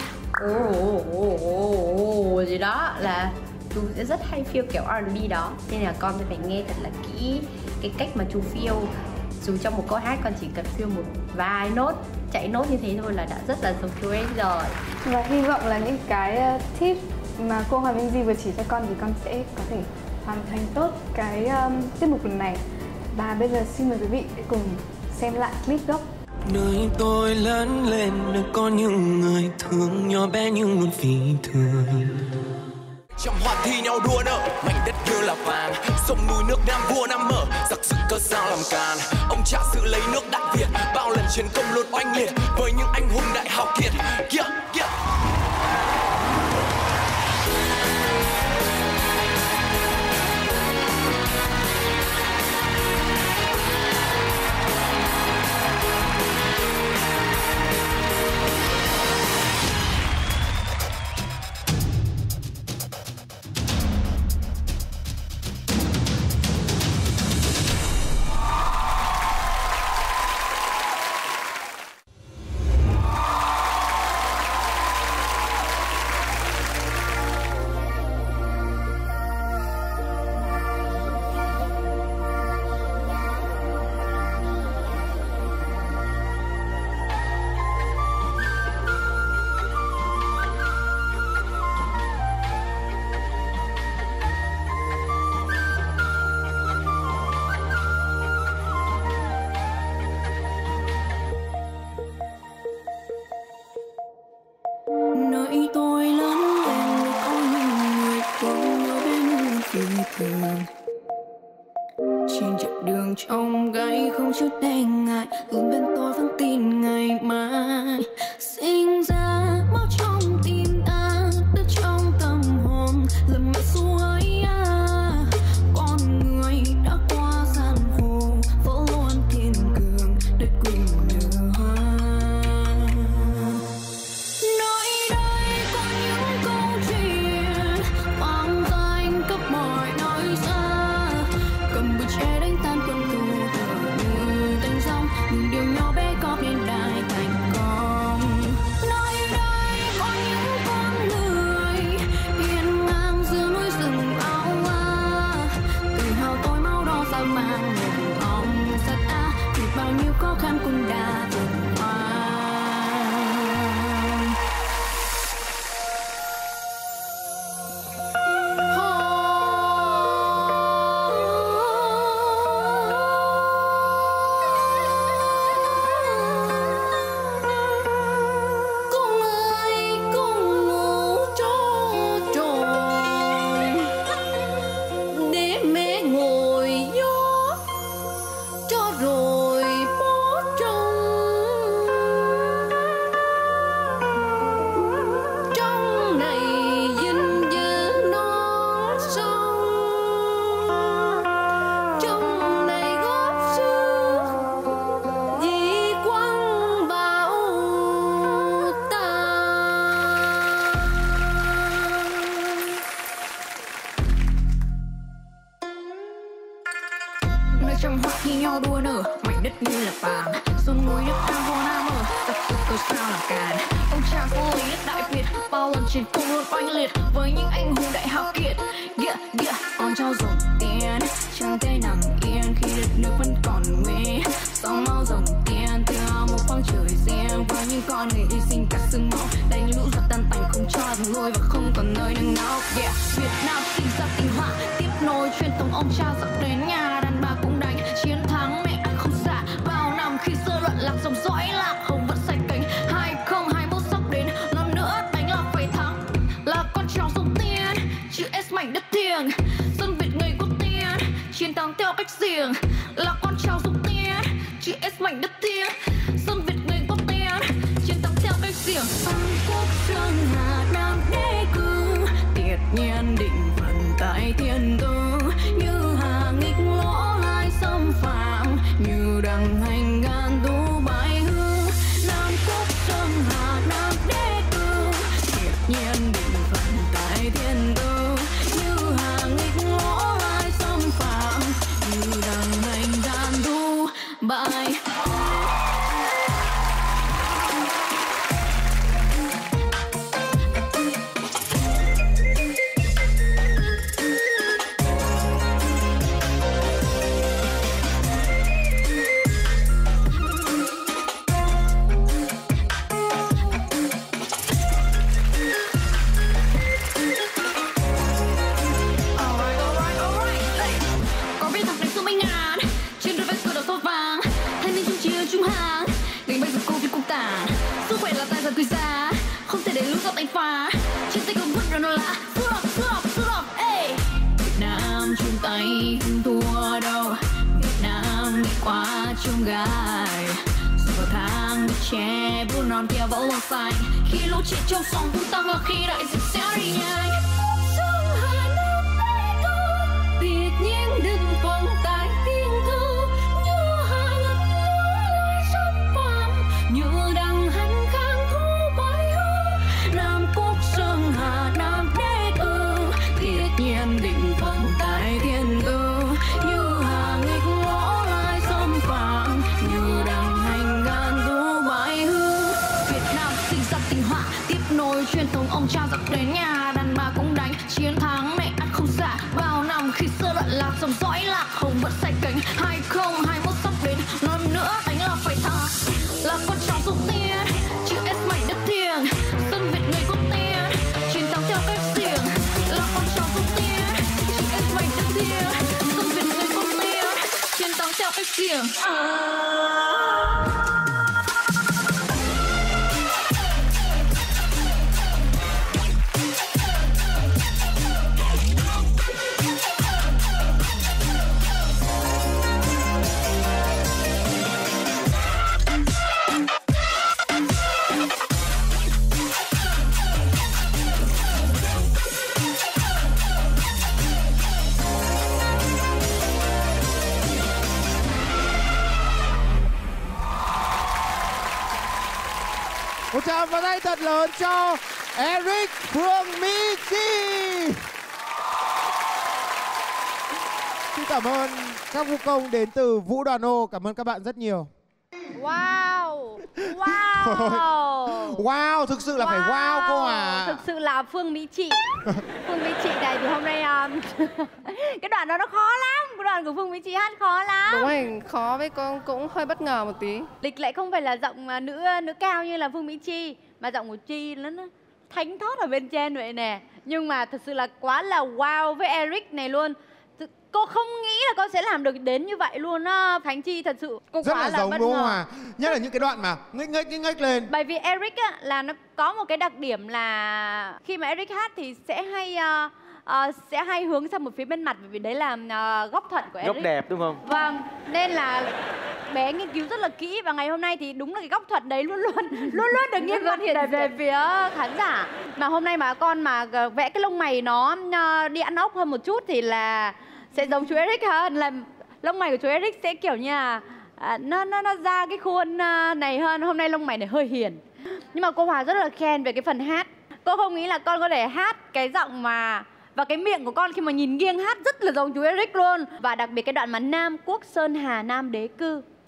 gì đó, là chú sẽ rất hay feel kiểu R&B đó, nên là con phải nghe thật là kỹ cái cách mà chú feel. Dù trong một câu hát con chỉ cần feel một vài nốt, chạy nốt như thế thôi là đã rất là giống chú Eric rồi. Và hy vọng là những cái tip mà cô Hoàng Minh Di vừa chỉ cho con thì con sẽ có thể hoàn thành tốt cái tiết mục lần này. Và bây giờ xin mời quý vị cùng xem lại clip gốc. Nơi tôi lớn lên được có những người thương nhỏ bé nhưng luôn phi thường. Trong hoạt thi nhau đua nợ, mảnh đất như là vàng, sông núi nước Nam vua Nam mở, giặc dựng cơ sao làm càn. Ông cha giữ lấy nước Đại Việt, bao lần chiến công luôn oanh liệt với những anh hùng đại hào kiệt. Nơi tôi lớn lên có những người thương ở bên phi thường. Trên chặng đường trong gai không chút e ngại, luôn bên tôi vẫn tin ngày mai. Sinh ra máu trong tim ta, đất trong tâm hồn. tôi sao là càn. Ông cha có lý Đại Việt, bao lần chiến công luôn oanh liệt với những anh hùng đại hào kiệt. Con trao dòng tiền, chẳng thể nằm yên khi đất nước vẫn còn nguy. Sóng máu dòng tiền theo một khoảng trời riêng với những con người hy sinh cả xương máu, đánh lũ giặc tan tành không cho dừng lùi và không còn nơi nương náu. Việt Nam sinh ra tinh hoa, tiếp nối truyền thống ông cha dập đến nhà, đàn bà cũng đánh chiến thắng mẹ ăn không xả. Bao năm khi dư luận lạc dòng dõi lạc không vẫn say cánh, 2021 sắp đến lần nữa đánh là phải thắng. Là con cháu sông tiên, chữ S mảnh đất thiêng, dân Việt người có tiền, chiến thắng theo cách riêng. Là con cháu sông tiên, chữ S mảnh đất thiêng, dân Việt người có tiền, chiến thắng theo cách riêng. Văn quốc sơn hà nam đế cư, tiệt nhiên định vận tại thiên tư. Như hà nghịch lỗ lai xâm phạm, như đằng hành ngàn tu bại hư. Nam quốc sơn hà nam đế cư, tiệt nhiên định vận tại thiên tư. Như hà nghịch lỗ lai xâm phạm, như đằng hành ngàn tu bại. Tươi ra không thể để lũ giặc đánh phá, trên tay cầm vứt rồi nó là stop. Việt Nam chung tay không thua đâu, Việt Nam đi qua chông gai. Giờ tháng che bút non kia vẫn luôn xanh, khi lũ chết trong sóng cũng tăng và khi đại dịch sẽ đi nhanh. Sông Hà Nam Tây Cơ, tuyệt nhiên đừng vòng tay tiếng thư, như hai ngân lúa sông phạm, như đang hành khang. Nam quốc sơn hà nam đế cư, tuyệt nhiên định vận tại thiên tư. Như hà nghịch lỗ lai xâm phạm, như đằng hành ngàn tu bại hư. Việt Nam sinh ra tinh hoa, tiếp nối truyền thống ông cha dập đến nhà, đàn bà cũng đánh chiến thắng mẹ ăn không xả. Bao năm khi xưa loạn lạc dòng dõi lạc hồng vẫn say cánh, 2021 sắp đến lần nữa đánh là phải thắng. Là con cháu dục tiên, chữ S mảnh đất thiêng, dân Việt người có tiền, chiến thắng theo cách riêng. Là con cháu dục tiên, chữ S mảnh đất thiêng, dân Việt người có tiền, chiến thắng theo cách riêng. Một tràng pháo tay thật lớn cho Eric, Phương, Mỹ Chi. Xin cảm ơn các vũ công đến từ Vũ Đoàn Ô. Cảm ơn các bạn rất nhiều. Wow. Wow, thực sự là phải wow cô à. Thực sự là Phương Mỹ Chị. Phương Mỹ Chị này thì hôm nay cái đoạn đó nó khó lắm. Cái đoạn của Phương Mỹ Chị hát khó lắm. Đúng rồi, khó với con cũng hơi bất ngờ một tí. Lịch lại không phải là giọng nữ cao như là Phương Mỹ Chi, mà giọng của Chi nó thánh thót ở bên trên vậy nè. Nhưng mà thật sự là quá là wow với Eric này luôn. Cô không nghĩ là con sẽ làm được đến như vậy luôn á Khánh Chi, thật sự cô rất quá là giống bất đúng ngờ. không à? Nhất là những cái đoạn mà nghếch lên. Bởi vì Eric á, là nó có một cái đặc điểm là khi mà Eric hát thì sẽ hay hướng sang một phía bên mặt, bởi vì đấy là góc thuận của Eric. Góc đẹp đúng không? Vâng, nên là bé nghiên cứu rất là kỹ và ngày hôm nay thì đúng là cái góc thuận đấy luôn được nghiêng mặt hiện về phía khán giả. Mà hôm nay mà con mà vẽ cái lông mày nó đi ăn ốc hơn một chút thì là sẽ giống chú Eric hơn, là lông mày của chú Eric sẽ kiểu như là nó ra cái khuôn này hơn. Hôm nay lông mày này hơi hiền. Nhưng mà cô Hòa rất là khen về cái phần hát. Cô không nghĩ là con có thể hát cái giọng mà và cái miệng của con khi mà nhìn nghiêng hát rất là giống chú Eric luôn. Và đặc biệt cái đoạn mà Nam quốc sơn hà nam đế cư,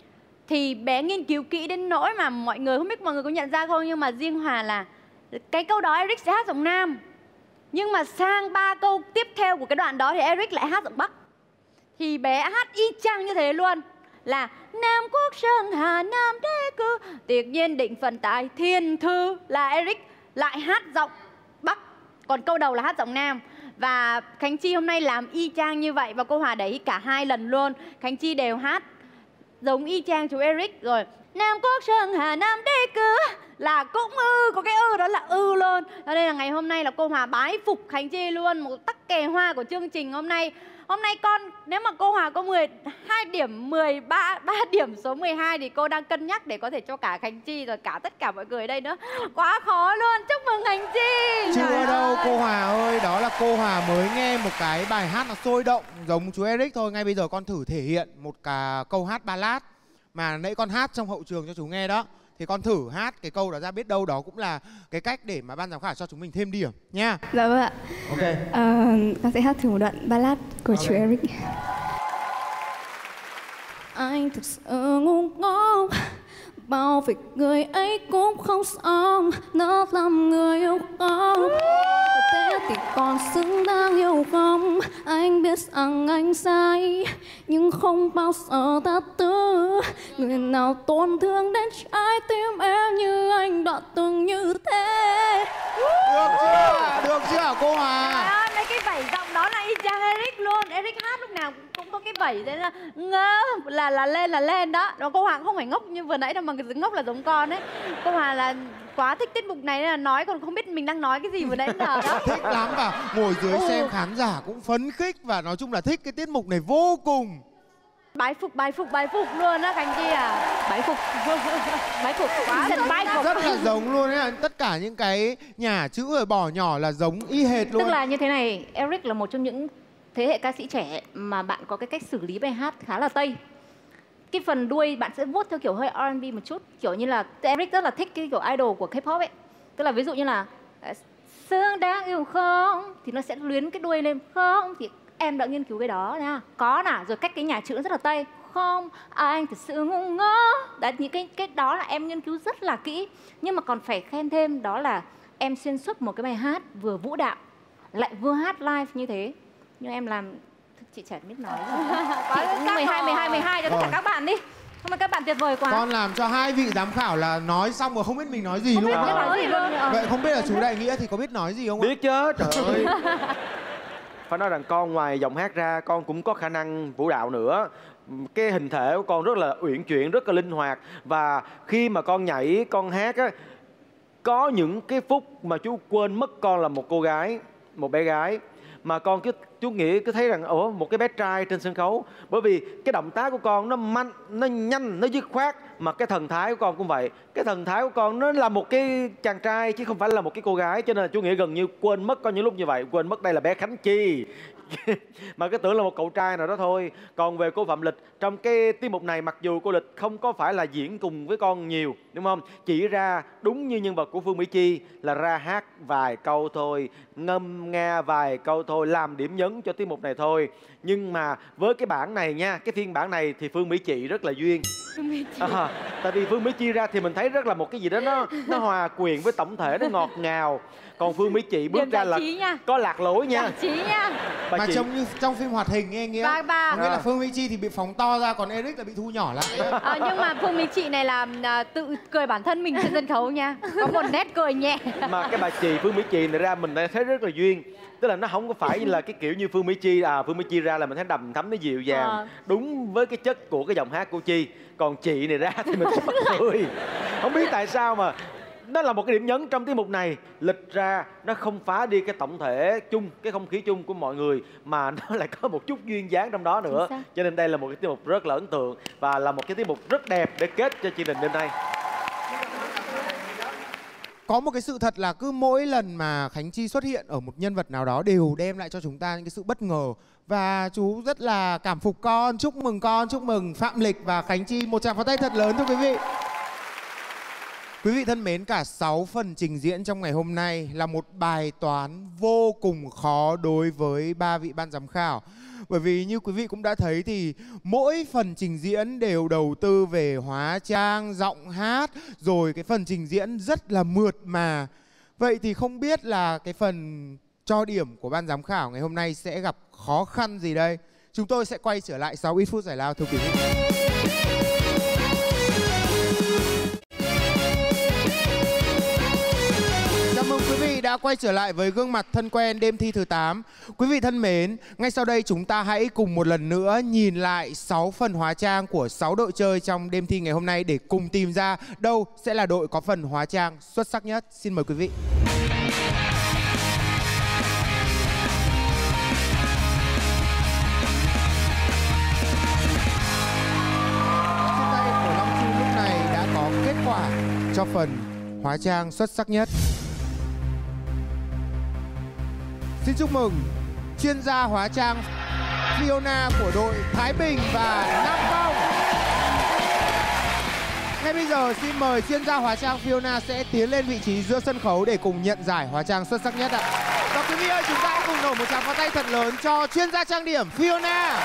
thì bé nghiên cứu kỹ đến nỗi mà mọi người, không biết mọi người có nhận ra không, nhưng mà riêng Hòa là cái câu đó Eric sẽ hát giọng nam, nhưng mà sang 3 câu tiếp theo của cái đoạn đó thì Eric lại hát giọng Bắc. Thì bé hát y chang như thế luôn, là Nam Quốc Sơn Hà Nam Đế Cư Tuyệt nhiên định phần tại thiên thư, là Eric lại hát giọng Bắc, còn câu đầu là hát giọng nam. Và Khánh Chi hôm nay làm y chang như vậy, và cô Hòa để ý cả 2 lần luôn, Khánh Chi đều hát giống y chang chú Eric. Rồi Nam Quốc Sơn Hà Nam Đế Cư là cũng có cái đó là luôn. Cho nên là ngày hôm nay là cô Hòa bái phục Khánh Chi luôn, một tắc kè hoa của chương trình hôm nay. Hôm nay con, nếu mà cô Hòa có 12 điểm, 3 điểm số 12 thì cô đang cân nhắc để có thể cho cả Khánh Chi rồi cả tất cả mọi người ở đây nữa. Quá khó luôn, chúc mừng Khánh Chi. Chưa đâu cô Hòa ơi, đó là cô Hòa mới nghe một cái bài hát nó sôi động giống chú Eric thôi. Ngay bây giờ con thử thể hiện một câu hát ballad mà nãy con hát trong hậu trường cho chú nghe đó. Thì con thử hát cái câu đó ra, biết đâu đó cũng là cái cách để mà ban giám khảo cho chúng mình thêm điểm nha. Dạ vâng ạ. Ok. Con sẽ hát thử một đoạn ballad của chú Eric. Anh thực sự ngu ngốc, bao việc người ấy cũng không xong, nó làm người yêu không. Thế thì còn xứng đáng yêu không? Anh biết rằng anh sai, nhưng không bao giờ tha thứ. Người nào tổn thương đến trái tim em như anh đã từng như thế. Được chưa cô Hòa? À, mấy cái vẩy giọng đó là y chang Eric luôn. Eric hát lúc nào cũng có cái vẩy thế là ngơ là lên đó. Đó cô Hòa không phải ngốc như vừa nãy đâu, mà cái ngốc là giống con ấy. Cô Hòa là quá thích tiết mục này nên là nói còn không biết mình đang nói cái gì vừa nãy giờ đó. Thích lắm, và ngồi dưới xem khán giả cũng phấn khích, và nói chung là thích cái tiết mục này vô cùng. Bái phục luôn á Khánh Chi à. Bái phục quá thật bái phục. Rất là giống luôn ấy, tất cả những cái nhả chữ rồi bỏ nhỏ là giống y hệt luôn. Tức là như thế này, Eric là một trong những thế hệ ca sĩ trẻ mà bạn có cái cách xử lý bài hát khá là Tây. Cái phần đuôi bạn sẽ vuốt theo kiểu hơi R&B một chút, kiểu như là Eric rất là thích cái kiểu idol của K-pop ấy. Tức là ví dụ như là xứng đáng yêu không thì nó sẽ luyến cái đuôi lên, không thì em đã nghiên cứu cái đó nha. Có nè, rồi cách cái nhả chữ rất là Tây. Không, anh thật sự ngu ngốc. Đấy, những cái đó là em nghiên cứu rất là kỹ. Nhưng mà còn phải khen thêm đó là em xuyên suốt một cái bài hát vừa vũ đạo lại vừa hát live như thế. Nhưng em làm chị chả biết nói chị cũng 12 cho tất cả các bạn đi. Hôm nay các bạn tuyệt vời quá. Con làm cho 2 vị giám khảo là nói xong rồi không biết mình nói gì không luôn. Biết nói gì luôn. Vậy không biết là chú Đại Nghĩa thì có biết nói gì không ạ? Biết chứ, trời ơi. Phải nói rằng con ngoài giọng hát ra, con cũng có khả năng vũ đạo nữa. Cái hình thể của con rất là uyển chuyển, rất là linh hoạt. Và khi mà con nhảy, con hát á, có những cái phút mà chú quên mất con là một cô gái, một bé gái. Mà con chú nghĩ cứ thấy rằng ủa, một cái bé trai trên sân khấu. Bởi vì cái động tác của con nó mạnh, nó nhanh, nó dứt khoát. Mà cái thần thái của con cũng vậy. Cái thần thái của con nó là một cái chàng trai chứ không phải là một cái cô gái. Cho nên là chú nghĩ gần như quên mất có những lúc như vậy. Quên mất đây là bé Khánh Chi. Mà cứ tưởng là một cậu trai nào đó thôi. Còn về cô Phạm Lịch, trong cái tiết mục này mặc dù cô Lịch không có phải là diễn cùng với con nhiều, đúng không? Chỉ ra đúng như nhân vật của Phương Mỹ Chi là ra hát vài câu thôi, ngâm nga vài câu thôi, làm điểm nhấn cho tiết mục này thôi. Nhưng mà với cái bản này nha, cái phiên bản này thì Phương Mỹ Chi rất là duyên. Tại vì Phương Mỹ Chi ra thì mình thấy rất là một cái gì đó nó hòa quyện với tổng thể, nó ngọt ngào. Còn Phương Mỹ Chi bước ra là có lạc lối nha. Mà trông như trong phim hoạt hình nghe Nghĩa. Nghĩa là Phương Mỹ Chi thì bị phóng to ra, còn Eric là bị thu nhỏ lại. Nhưng mà Phương Mỹ Chi này là tự cười bản thân mình trên sân khấu nha. Có một nét cười nhẹ. Mà cái bà chị Phương Mỹ Chi này ra mình thấy rất là duyên. Tức là nó không có phải là cái kiểu như Phương Mỹ Chi. Phương Mỹ Chi ra là mình thấy đầm thắm, nó dịu dàng, đúng với cái chất của cái giọng hát của Chi. Còn chị này ra thì mình thấy mắc cười. Không biết tại sao mà nó là một cái điểm nhấn trong tiết mục này. Lịch ra nó không phá đi cái tổng thể chung, cái không khí chung của mọi người, mà nó lại có một chút duyên dáng trong đó nữa. Cho nên đây là một cái tiết mục rất là ấn tượng và là một cái tiết mục rất đẹp để kết cho chương trình đêm nay. Có một cái sự thật là cứ mỗi lần mà Khánh Chi xuất hiện ở một nhân vật nào đó đều đem lại cho chúng ta những cái sự bất ngờ. Và chú rất là cảm phục con, chúc mừng Phạm Lịch và Khánh Chi. Một tràng pháo tay thật lớn thưa quý vị. Quý vị thân mến, cả 6 phần trình diễn trong ngày hôm nay là một bài toán vô cùng khó đối với 3 vị ban giám khảo. Bởi vì như quý vị cũng đã thấy thì mỗi phần trình diễn đều đầu tư về hóa trang, giọng hát, rồi cái phần trình diễn rất là mượt mà. Vậy thì không biết là cái phần cho điểm của ban giám khảo ngày hôm nay sẽ gặp khó khăn gì đây? Chúng tôi sẽ quay trở lại sau ít phút giải lao thưa quý vị. Chào mừng quý vị đã quay trở lại với gương mặt thân quen đêm thi thứ 8. Quý vị thân mến, ngay sau đây chúng ta hãy cùng một lần nữa nhìn lại 6 phần hóa trang của 6 đội chơi trong đêm thi ngày hôm nay để cùng tìm ra đâu sẽ là đội có phần hóa trang xuất sắc nhất. Xin mời quý vị. Trên tay của Long Chu lúc này đã có kết quả cho phần hóa trang xuất sắc nhất. Xin chúc mừng chuyên gia hóa trang Fiona của đội Thái Bình và Nam Phong. Ngay bây giờ xin mời chuyên gia hóa trang Fiona sẽ tiến lên vị trí giữa sân khấu để cùng nhận giải hóa trang xuất sắc nhất ạ. Và quý vị ơi, chúng ta hãy cùng nổ một tràng pháo tay thật lớn cho chuyên gia trang điểm Fiona.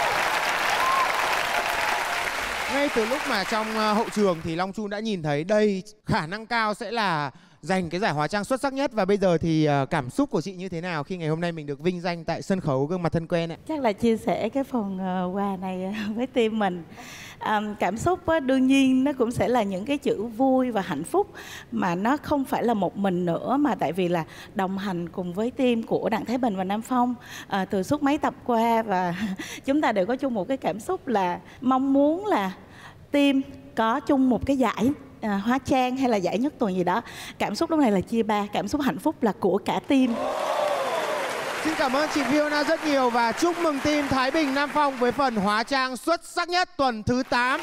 Ngay từ lúc mà trong hậu trường thì Long Chu đã nhìn thấy đây khả năng cao sẽ là giành cái giải hóa trang xuất sắc nhất. Và bây giờ thì cảm xúc của chị như thế nào khi ngày hôm nay mình được vinh danh tại sân khấu gương mặt thân quen ạ? Chắc là chia sẻ cái phần quà này với team mình. Cảm xúc đương nhiên nó cũng sẽ là những cái chữ vui và hạnh phúc, mà nó không phải là một mình nữa, mà tại vì là đồng hành cùng với team của Đặng Thái Bình và Nam Phong từ suốt mấy tập qua, và chúng ta đều có chung một cái cảm xúc là mong muốn là team có chung một cái giải hóa trang hay là giải nhất tuần gì đó. Cảm xúc lúc này là chia ba, cảm xúc hạnh phúc là của cả team. Xin cảm ơn chị Fiona rất nhiều và chúc mừng team Thái Bình Nam Phong với phần hóa trang xuất sắc nhất tuần thứ 8.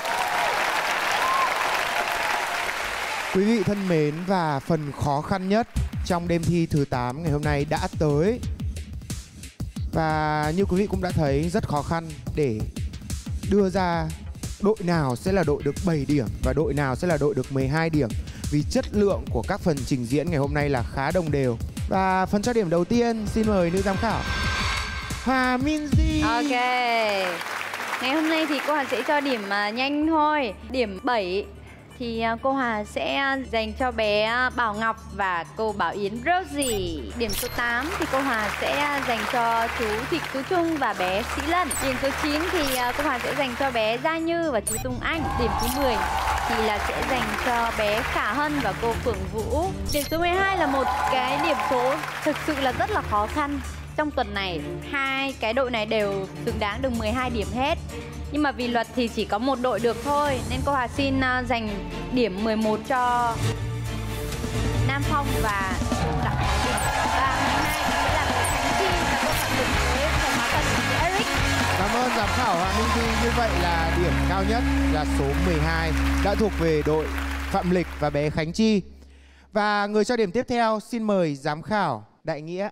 Quý vị thân mến, và phần khó khăn nhất trong đêm thi thứ 8 ngày hôm nay đã tới. Và như quý vị cũng đã thấy, rất khó khăn để đưa ra đội nào sẽ là đội được 7 điểm và đội nào sẽ là đội được 12 điểm, vì chất lượng của các phần trình diễn ngày hôm nay là khá đồng đều. Và phần cho điểm đầu tiên xin mời nữ giám khảo Hòa Minzy. Ok, ngày hôm nay thì cô Hà sẽ cho điểm nhanh thôi. Điểm 7 thì cô Hà sẽ dành cho bé Bảo Ngọc và cô Bảo Yến Rosie. Điểm số 8 thì cô Hà sẽ dành cho chú Thịt Tú Trung và bé Sĩ Lân. Điểm số 9 thì cô Hà sẽ dành cho bé Gia Như và chú Tùng Anh. Điểm số 10 thì là sẽ dành cho bé Khả Hân và cô Phượng Vũ. Điểm số 12 là một cái điểm số thực sự là rất là khó khăn. Trong tuần này, hai cái đội này đều xứng đáng được 12 điểm hết. Nhưng mà vì luật thì chỉ có một đội được thôi, nên cô Hà xin dành điểm 11 cho Nam Phong và Đặng Thái Bình. Và 12 thì là đội Khánh Chi và cô Phạm Bình với phần hóa thân của Eric. Cảm ơn giám khảo Hòa Minzy. Như vậy là điểm cao nhất là số 12 đã thuộc về đội Phạm Lịch và bé Khánh Chi. Và người cho điểm tiếp theo xin mời giám khảo Đại Nghĩa.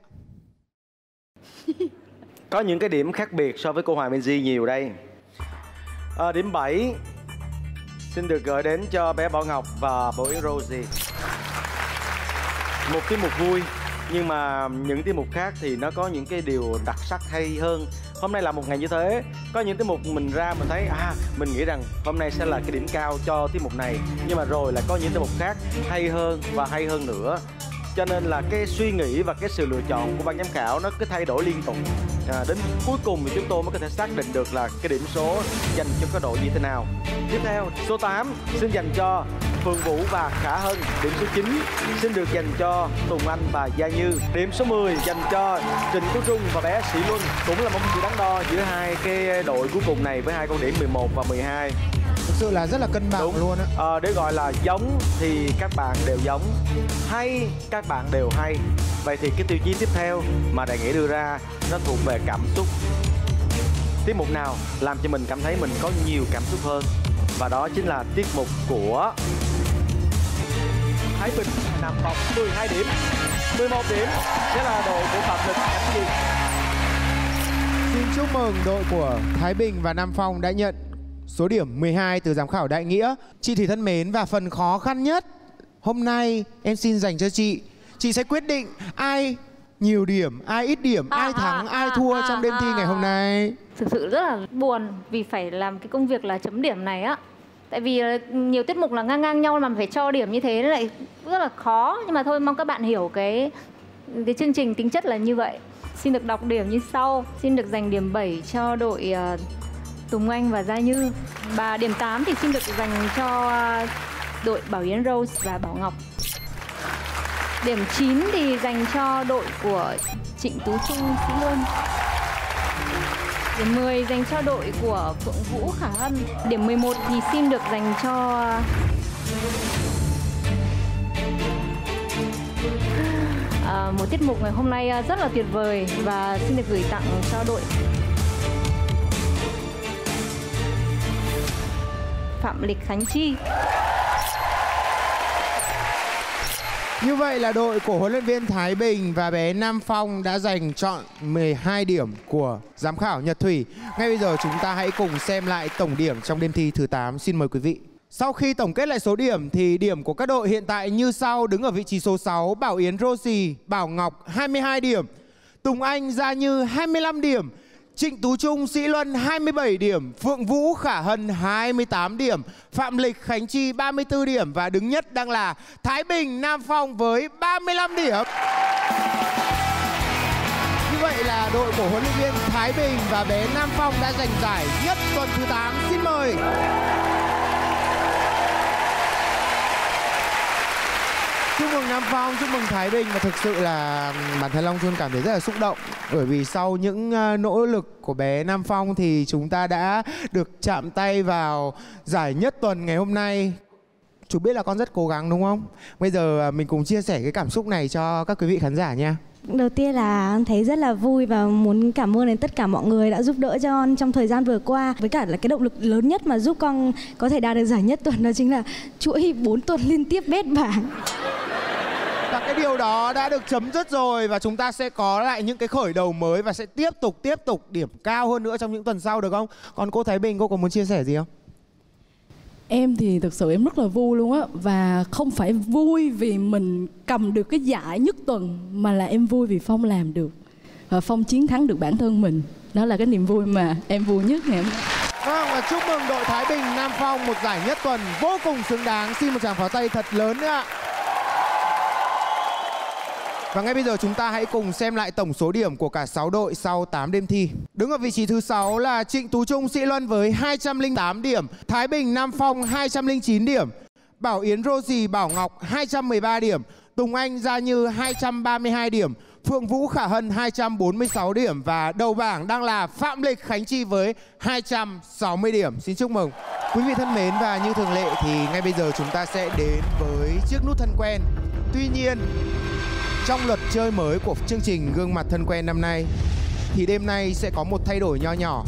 Có những cái điểm khác biệt so với cô Hòa Minzy nhiều đây. Điểm 7 xin được gửi đến cho bé Bảo Ngọc và Bảo Yến Rosie. Một tiết mục vui, nhưng mà những tiết mục khác thì nó có những cái điều đặc sắc hay hơn. Hôm nay là một ngày như thế, có những tiết mục mình ra mình thấy mình nghĩ rằng hôm nay sẽ là cái điểm cao cho tiết mục này, nhưng mà rồi là có những tiết mục khác hay hơn và hay hơn nữa. Cho nên là cái suy nghĩ và cái sự lựa chọn của ban giám khảo nó cứ thay đổi liên tục. Đến cuối cùng thì chúng tôi mới có thể xác định được là cái điểm số dành cho cái đội như thế nào. Tiếp theo, số 8 xin dành cho Phượng Vũ và Khả Hân. Điểm số 9 xin được dành cho Tùng Anh và Gia Như. Điểm số 10 dành cho Trịnh Tú Trung và bé Sĩ Luân. Cũng là một sự đắn đo giữa hai cái đội cuối cùng này với hai con điểm 11 và 12. Thực sự là rất là cân bằng luôn á. Để gọi là giống thì các bạn đều giống, hay các bạn đều hay. Vậy thì cái tiêu chí tiếp theo mà Đại Nghĩa đưa ra nó thuộc về cảm xúc. Tiết mục nào làm cho mình cảm thấy mình có nhiều cảm xúc hơn? Và đó chính là tiết mục của Thái Bình Nam Phong. 12 điểm, 11 điểm sẽ là đội của Phạm Lực Khánh Chi. Xin chúc mừng đội của Thái Bình và Nam Phong đã nhận số điểm 12 từ giám khảo Đại Nghĩa. Chị Thủy thân mến, và phần khó khăn nhất hôm nay em xin dành cho chị. Chị sẽ quyết định ai nhiều điểm, ai ít điểm, ai thắng, ai thua trong đêm thi ngày hôm nay. thực sự rất là buồn vì phải làm cái công việc là chấm điểm này á. Tại vì nhiều tiết mục là ngang ngang nhau mà phải cho điểm như thế lại rất là khó. Nhưng mà thôi, mong các bạn hiểu cái chương trình tính chất là như vậy. Xin được đọc điểm như sau. Xin được dành điểm 7 cho đội Tùng Anh và Gia Như. Và điểm 8 thì xin được dành cho đội Bảo Yến Rose và Bảo Ngọc. Điểm 9 thì dành cho đội của Trịnh Tú Trung, Sĩ Luân. Điểm 10 dành cho đội của Phượng Vũ, Khả Hân. Điểm 11 thì xin được dành cho một tiết mục ngày hôm nay rất là tuyệt vời và xin được gửi tặng cho đội Phạm Lịch, Khánh Chi. Như vậy là đội của huấn luyện viên Thái Bình và bé Nam Phong đã giành trọn 12 điểm của giám khảo Nhật Thủy. Ngay bây giờ chúng ta hãy cùng xem lại tổng điểm trong đêm thi thứ 8. Xin mời quý vị. Sau khi tổng kết lại số điểm thì điểm của các đội hiện tại như sau. Đứng ở vị trí số 6, Bảo Yến Rosie, Bảo Ngọc 22 điểm, Tùng Anh, Gia Như 25 điểm, Trịnh Tú Trung, Sĩ Luân 27 điểm, Phượng Vũ, Khả Hân 28 điểm, Phạm Lịch, Khánh Chi 34 điểm và đứng nhất đang là Thái Bình, Nam Phong với 35 điểm. Như vậy là đội của huấn luyện viên Thái Bình và bé Nam Phong đã giành giải nhất tuần thứ 8. Xin mời. Chúc mừng Nam Phong, chúc mừng Thái Bình. Và thực sự là bản thân Long Chuân cảm thấy rất là xúc động. Bởi vì sau những nỗ lực của bé Nam Phong thì chúng ta đã được chạm tay vào giải nhất tuần ngày hôm nay. Chú biết là con rất cố gắng đúng không? Bây giờ mình cùng chia sẻ cái cảm xúc này cho các quý vị khán giả nha. Đầu tiên là thấy rất là vui và muốn cảm ơn đến tất cả mọi người đã giúp đỡ cho con trong thời gian vừa qua. Với cả là cái động lực lớn nhất mà giúp con có thể đạt được giải nhất tuần đó chính là chuỗi 4 tuần liên tiếp bét bảng. Và cái điều đó đã được chấm dứt rồi và chúng ta sẽ có lại những cái khởi đầu mới và sẽ tiếp tục điểm cao hơn nữa trong những tuần sau được không? Còn cô Thái Bình, cô có muốn chia sẻ gì không? Em thì thực sự em rất là vui luôn á. Và không phải vui vì mình cầm được cái giải nhất tuần, mà là em vui vì Phong làm được và Phong chiến thắng được bản thân mình. Đó là cái niềm vui mà em vui nhất ngày hôm nay. Vâng, và chúc mừng đội Thái Bình, Nam Phong một giải nhất tuần vô cùng xứng đáng. Xin một tràng pháo tay thật lớn nữa ạ. Và ngay bây giờ chúng ta hãy cùng xem lại tổng số điểm của cả 6 đội sau 8 đêm thi. Đứng ở vị trí thứ 6 là Trịnh Tú Trung, Sĩ Luân với 208 điểm, Thái Bình, Nam Phong 209 điểm, Bảo Yến Rosie, Bảo Ngọc 213 điểm, Tùng Anh, Gia Như 232 điểm, Phượng Vũ, Khả Hân 246 điểm và đầu bảng đang là Phạm Lịch, Khánh Chi với 260 điểm. Xin chúc mừng. Quý vị thân mến, và như thường lệ thì ngay bây giờ chúng ta sẽ đến với chiếc nút thân quen. Tuy nhiên, trong luật chơi mới của chương trình Gương Mặt Thân Quen năm nay thì đêm nay sẽ có một thay đổi nho nhỏ.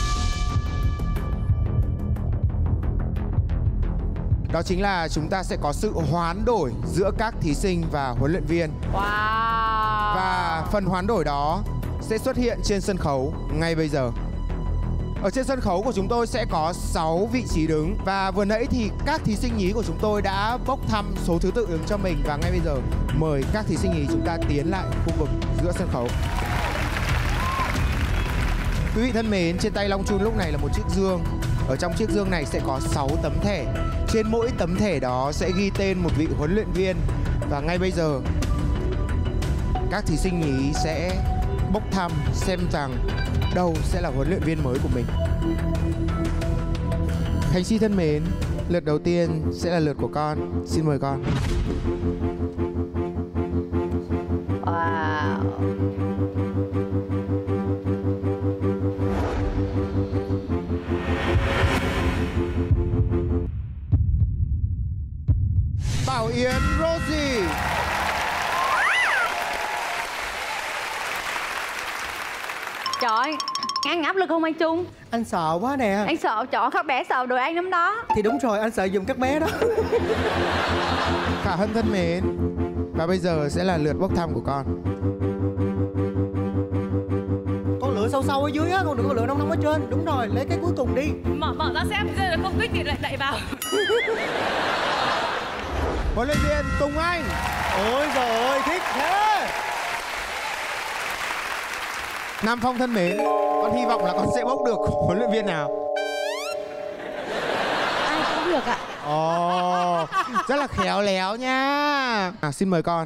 Đó chính là chúng ta sẽ có sự hoán đổi giữa các thí sinh và huấn luyện viên. Wow. Và phần hoán đổi đó sẽ xuất hiện trên sân khấu ngay bây giờ. Ở trên sân khấu của chúng tôi sẽ có 6 vị trí đứng. Và vừa nãy thì các thí sinh nhí của chúng tôi đã bốc thăm số thứ tự đứng cho mình. Và ngay bây giờ mời các thí sinh nhí chúng ta tiến lại khu vực giữa sân khấu. Quý vị thân mến, trên tay Long Chun lúc này là một chiếc dương. Ở trong chiếc dương này sẽ có 6 tấm thẻ. Trên mỗi tấm thẻ đó sẽ ghi tên một vị huấn luyện viên. Và ngay bây giờ các thí sinh nhí sẽ bốc thăm xem rằng đâu sẽ là huấn luyện viên mới của mình. Khánh Chi thân mến, lượt đầu tiên sẽ là lượt của con. Xin mời con. Wow. Bảo Yến Rosie. Trời ơi, anh áp lực không anh Trung? Anh sợ quá nè. Anh sợ chọn các bé sợ đội anh lắm đó. Thì đúng rồi, anh sợ giùm các bé đó. Khả Hân thân mến, và bây giờ sẽ là lượt bốc thăm của con. Con lựa sâu sâu ở dưới á, con đừng có lựa nông nông ở trên. Đúng rồi, lấy cái cuối cùng đi. Mở ra xem, rồi không thích thì lại đẩy vào. Huấn luyện viên Tùng Anh. Ôi giời ơi, thích thế. Nam Phong thân mến, Con hy vọng là con sẽ bốc được huấn luyện viên nào. Ai cũng được ạ. Ồ, rất là khéo léo nha. Xin mời con.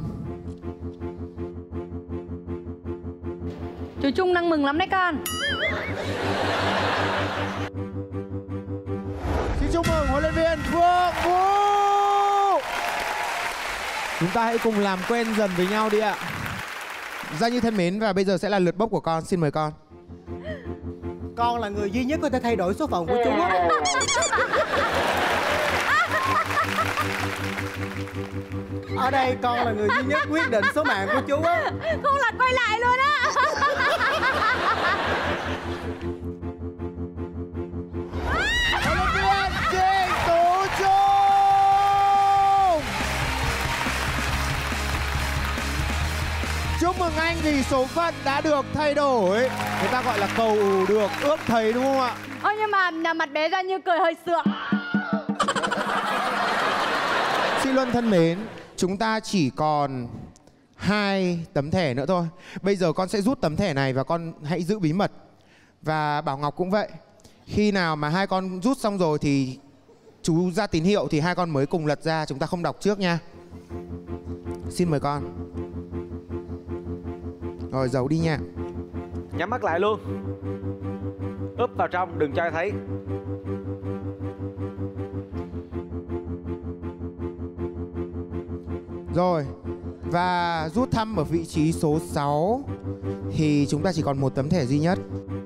Chú Trung đang mừng lắm đấy con. Xin chúc mừng huấn luyện viên Phượng Vũ. Chúng ta hãy cùng làm quen dần với nhau đi ạ. Gia Như thân mến, và bây giờ sẽ là lượt bốc của con. Xin mời con. Con là người duy nhất có thể thay đổi số phận của chú á. Ở đây con là người duy nhất quyết định số mạng của chú á. Không lật quay lại luôn á. Huấn luyện viên Trịnh Tú Trung. Chúc mừng anh vì số phận đã được thay đổi. Người ta gọi là cầu được ước thấy, đúng không ạ? Ôi nhưng mà mặt bé Gia Như cười hơi sượng. Chị Luân thân mến, chúng ta chỉ còn 2 tấm thẻ nữa thôi. Bây giờ con sẽ rút tấm thẻ này và con hãy giữ bí mật. Và Bảo Ngọc cũng vậy. Khi nào mà hai con rút xong rồi thì chú ra tín hiệu thì hai con mới cùng lật ra. Chúng ta không đọc trước nha. Xin mời con. Rồi, giấu đi nha. Nhắm mắt lại luôn. Úp vào trong, đừng cho ai thấy. Rồi, và rút thăm ở vị trí số 6 thì chúng ta chỉ còn một tấm thẻ duy nhất.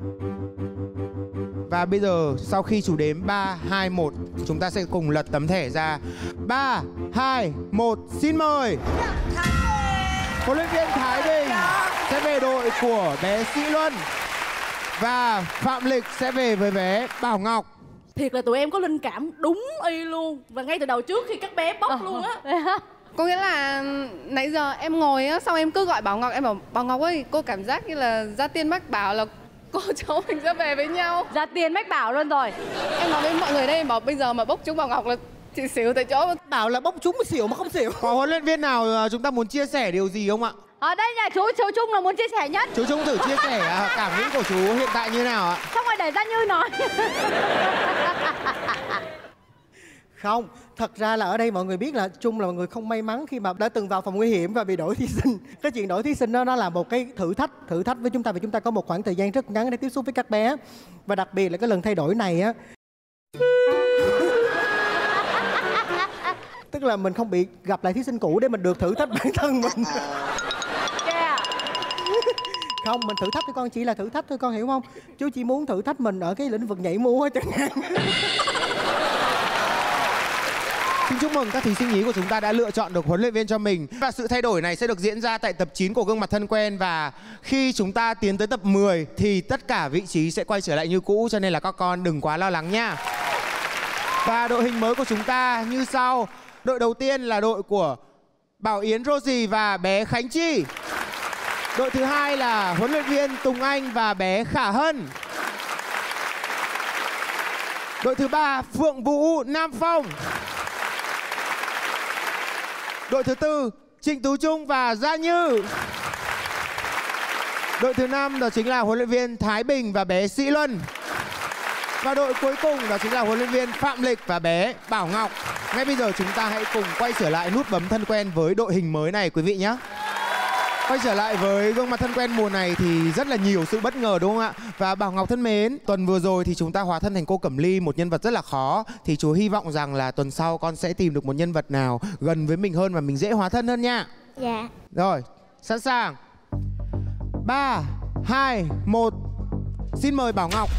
Và bây giờ sau khi chú đếm 3, 2, 1, chúng ta sẽ cùng lật tấm thẻ ra. 3, 2, 1, xin mời. Huấn luyện viên Thái Bình sẽ về đội của bé Sĩ Luân. Và Phạm Lịch sẽ về với bé Bảo Ngọc. Thiệt là tụi em có linh cảm đúng y luôn. Và ngay từ đầu trước khi các bé bốc luôn á. Có nghĩa là nãy giờ em ngồi á, xong em cứ gọi Bảo Ngọc, em bảo Bảo Ngọc ơi, cô cảm giác như là Gia Tiên mách bảo là cô cháu mình sẽ về với nhau. Gia Tiên mách bảo luôn rồi. Em nói với mọi người đây, em bảo bây giờ mà bốc trúng Bảo Ngọc là chị xỉu tại chỗ. Bảo là bốc trúng xỉu mà không xỉu. Có huấn luyện viên nào chúng ta muốn chia sẻ điều gì không ạ? Ở đây nhà chú Trung là muốn chia sẻ nhất. Chú Trung thử chia sẻ cảm nghĩ của chú hiện tại như nào ạ? Xong rồi để Gia Như nói. Không, thật ra là ở đây mọi người biết là Trung là một người không may mắn khi mà đã từng vào phòng nguy hiểm và bị đổi thí sinh. Cái chuyện đổi thí sinh đó nó là một cái thử thách với chúng ta, vì chúng ta có một khoảng thời gian rất ngắn để tiếp xúc với các bé. Và đặc biệt là cái lần thay đổi này á, tức là mình không bị gặp lại thí sinh cũ để mình được thử thách bản thân mình. Không, mình thử thách cho con chỉ là thử thách thôi, con hiểu không? Chú chỉ muốn thử thách mình ở cái lĩnh vực nhảy múa chẳng hạn. Xin chúc mừng các thí sinh nhí của chúng ta đã lựa chọn được huấn luyện viên cho mình. Và sự thay đổi này sẽ được diễn ra tại tập 9 của Gương Mặt Thân Quen. Và khi chúng ta tiến tới tập 10 thì tất cả vị trí sẽ quay trở lại như cũ. Cho nên là các con đừng quá lo lắng nha. Và đội hình mới của chúng ta như sau. Đội đầu tiên là đội của Bảo Yến Rosie và bé Khánh Chi. Đội thứ hai là huấn luyện viên Tùng Anh và bé Khả Hân. Đội thứ ba Phượng Vũ Nam Phong. Đội thứ tư Trịnh Tú Trung và Gia Như. Đội thứ 5 đó chính là huấn luyện viên Thái Bình và bé Sĩ Luân. Và đội cuối cùng đó chính là huấn luyện viên Phạm Lịch và bé Bảo Ngọc. Ngay bây giờ chúng ta hãy cùng quay trở lại nút bấm thân quen với đội hình mới này quý vị nhé. Quay trở lại với Gương Mặt Thân Quen mùa này thì rất là nhiều sự bất ngờ đúng không ạ? Và Bảo Ngọc thân mến, tuần vừa rồi thì chúng ta hóa thân thành cô Cẩm Ly, một nhân vật rất là khó. Thì chú hy vọng rằng là tuần sau con sẽ tìm được một nhân vật nào gần với mình hơn và mình dễ hóa thân hơn nha. Dạ. Rồi, sẵn sàng. 3, 2, 1. Xin mời Bảo Ngọc.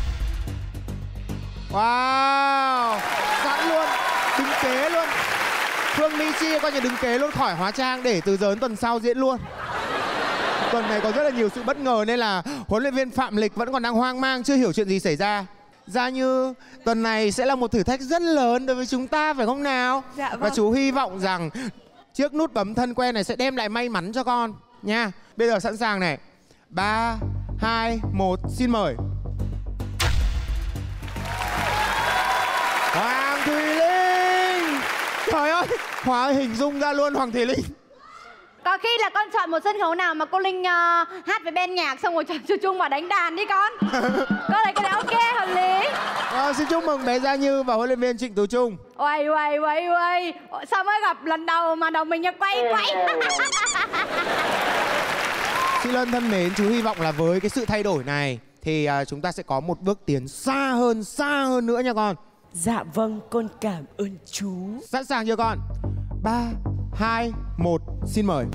Wow, sẵn luôn, đứng kế luôn. Phương Mỹ Chi coi như đứng kế luôn, khỏi hóa trang để từ giờ đến tuần sau diễn luôn. Tuần này có rất là nhiều sự bất ngờ nên là huấn luyện viên Phạm Lịch vẫn còn đang hoang mang, chưa hiểu chuyện gì xảy ra. Gia Như, tuần này sẽ là một thử thách rất lớn đối với chúng ta phải không nào? Dạ vâng. Và chú hy vọng rằng chiếc nút bấm thân quen này sẽ đem lại may mắn cho con nha. Bây giờ sẵn sàng này. 3, 2, 1, xin mời. Hoàng Thùy Linh. Trời ơi, Hóa hình dung ra luôn Hoàng Thùy Linh. Có khi là con chọn một sân khấu nào mà cô Linh hát với band nhạc xong rồi chọn Chu Trung vào đánh đàn đi con. Con thấy cái đấy ok, hợp lý. Xin chúc mừng bé Gia Như và huấn luyện viên Trịnh Tú Trung. Uầy, sao mới gặp lần đầu mà đầu mình như quay. Chị Lân thân mến, chú hy vọng là với cái sự thay đổi này thì chúng ta sẽ có một bước tiến xa hơn nữa nha con. Dạ vâng, con cảm ơn chú. Sẵn sàng chưa con? 3, 2, 1, xin mời.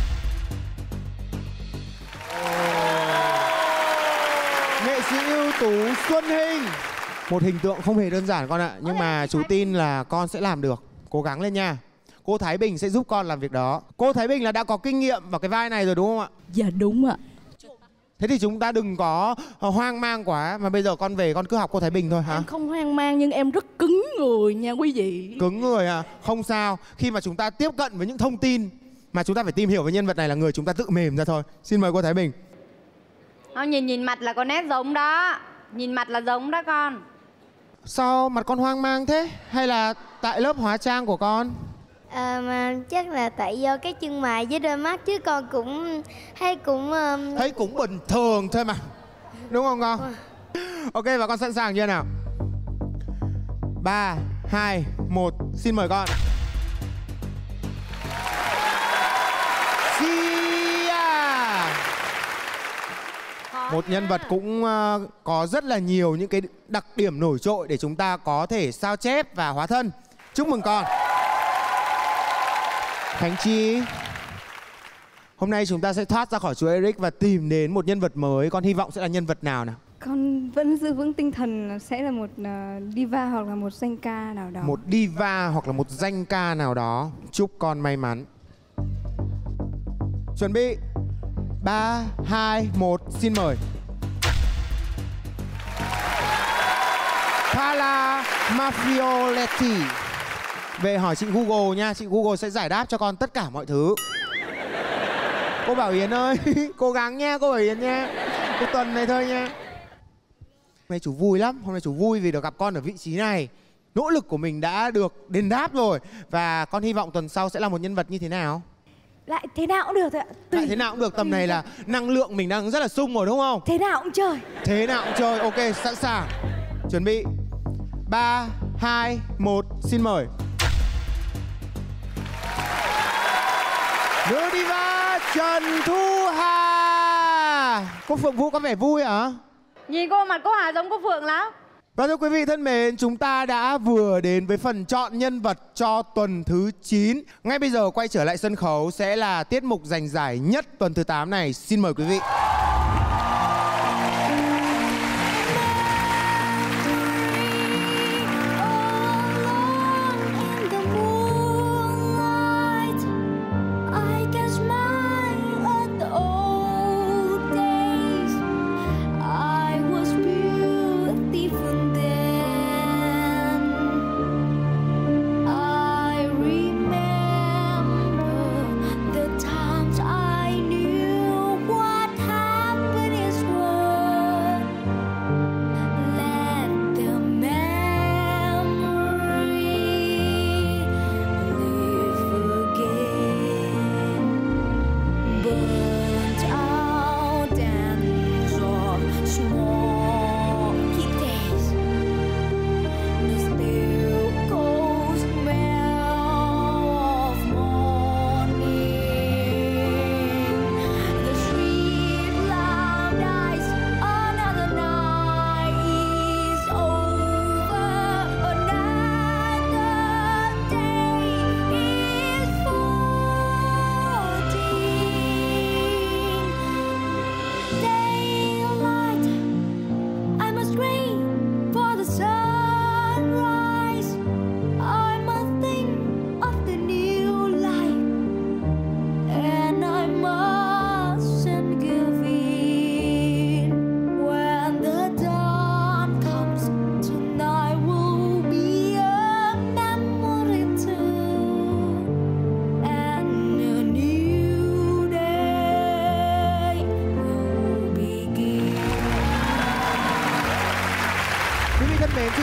Nghệ sĩ ưu tú Xuân Hinh. Một hình tượng không hề đơn giản con ạ. Nhưng mà chú tin là con sẽ làm được. Cố gắng lên nha. Cô Thái Bình sẽ giúp con làm việc đó. Cô Thái Bình là đã có kinh nghiệm vào cái vai này rồi đúng không ạ? Dạ đúng ạ. Thế thì chúng ta đừng có hoang mang quá. Mà bây giờ con về con cứ học cô Thái Bình thôi hả? Em không hoang mang nhưng em rất cứng người nha quý vị. Cứng người à? Không sao. Khi mà chúng ta tiếp cận với những thông tin mà chúng ta phải tìm hiểu về nhân vật này là người, chúng ta tự mềm ra thôi. Xin mời cô Thái Bình. Nhìn mặt là có nét giống đó. Nhìn mặt là giống đó con. Sao mặt con hoang mang thế? Hay là tại lớp hóa trang của con? Mà chắc là tại do cái chân mày với đôi mắt, chứ con cũng thấy cũng bình thường thôi mà. Đúng không con? Ok, và con sẵn sàng chưa nào? 3, 2, 1, xin mời con. Sia. Một nhân vật cũng có rất là nhiều những cái đặc điểm nổi trội để chúng ta có thể sao chép và hóa thân. Chúc mừng con. Khánh Chi, hôm nay chúng ta sẽ thoát ra khỏi chú Eric và tìm đến một nhân vật mới. Con hy vọng sẽ là nhân vật nào nào? Con vẫn giữ vững tinh thần sẽ là một diva hoặc là một danh ca nào đó. Một diva hoặc là một danh ca nào đó. Chúc con may mắn. Chuẩn bị 3, 2, 1, xin mời. Paola Maffioletti. Về hỏi chị Google nha, chị Google sẽ giải đáp cho con tất cả mọi thứ. Cô Bảo Yến ơi, cố gắng nha cô Bảo Yến nha. Cái tuần này thôi nha. Hôm nay chú vui lắm, hôm nay chú vui vì được gặp con ở vị trí này. Nỗ lực của mình đã được đền đáp rồi. Và con hy vọng tuần sau sẽ là một nhân vật như thế nào? Lại thế nào cũng được thôi ạ. Lại thế nào cũng được, tầm này là năng lượng mình đang rất là sung rồi đúng không? Thế nào cũng chơi. Thế nào cũng chơi, ok, sẵn sàng. Chuẩn bị 3, 2, 1, xin mời. Nữ diva Trần Thu Hà. Cô Phượng Vũ có vẻ vui hả? Nhìn cô mặt cô Hà giống cô Phượng lắm. Và thưa quý vị thân mến, chúng ta đã vừa đến với phần chọn nhân vật cho tuần thứ 9. Ngay bây giờ quay trở lại sân khấu sẽ là tiết mục giành giải nhất tuần thứ 8 này. Xin mời quý vị.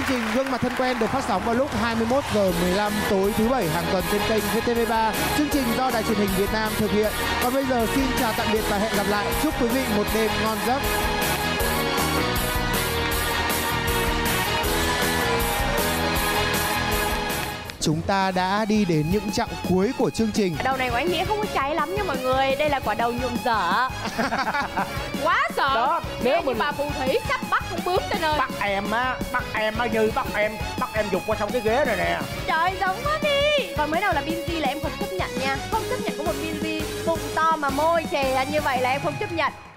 trình Gương Mặt Thân Quen được phát sóng vào lúc 21h15 tối thứ Bảy hàng tuần trên kênh VTV3. Chương trình do Đài Truyền hình Việt Nam thực hiện. Còn bây giờ xin chào tạm biệt và hẹn gặp lại. Chúc quý vị một đêm ngon giấc. Chúng ta đã đi đến những chặng cuối của chương trình. Đầu này của anh Nghĩa không có cháy lắm nha mọi người. Đây là quả đầu nhuộm dở. Quá sợ. Đó, nếu như bà phù thủy sắp bắt con bướm trên ơi. Bắt em như bắt em dục qua xong cái ghế này nè. Trời, giống quá đi. Còn mới đầu là Binz là em không chấp nhận nha. Không chấp nhận có một Binz bụng to mà môi chè như vậy là em không chấp nhận.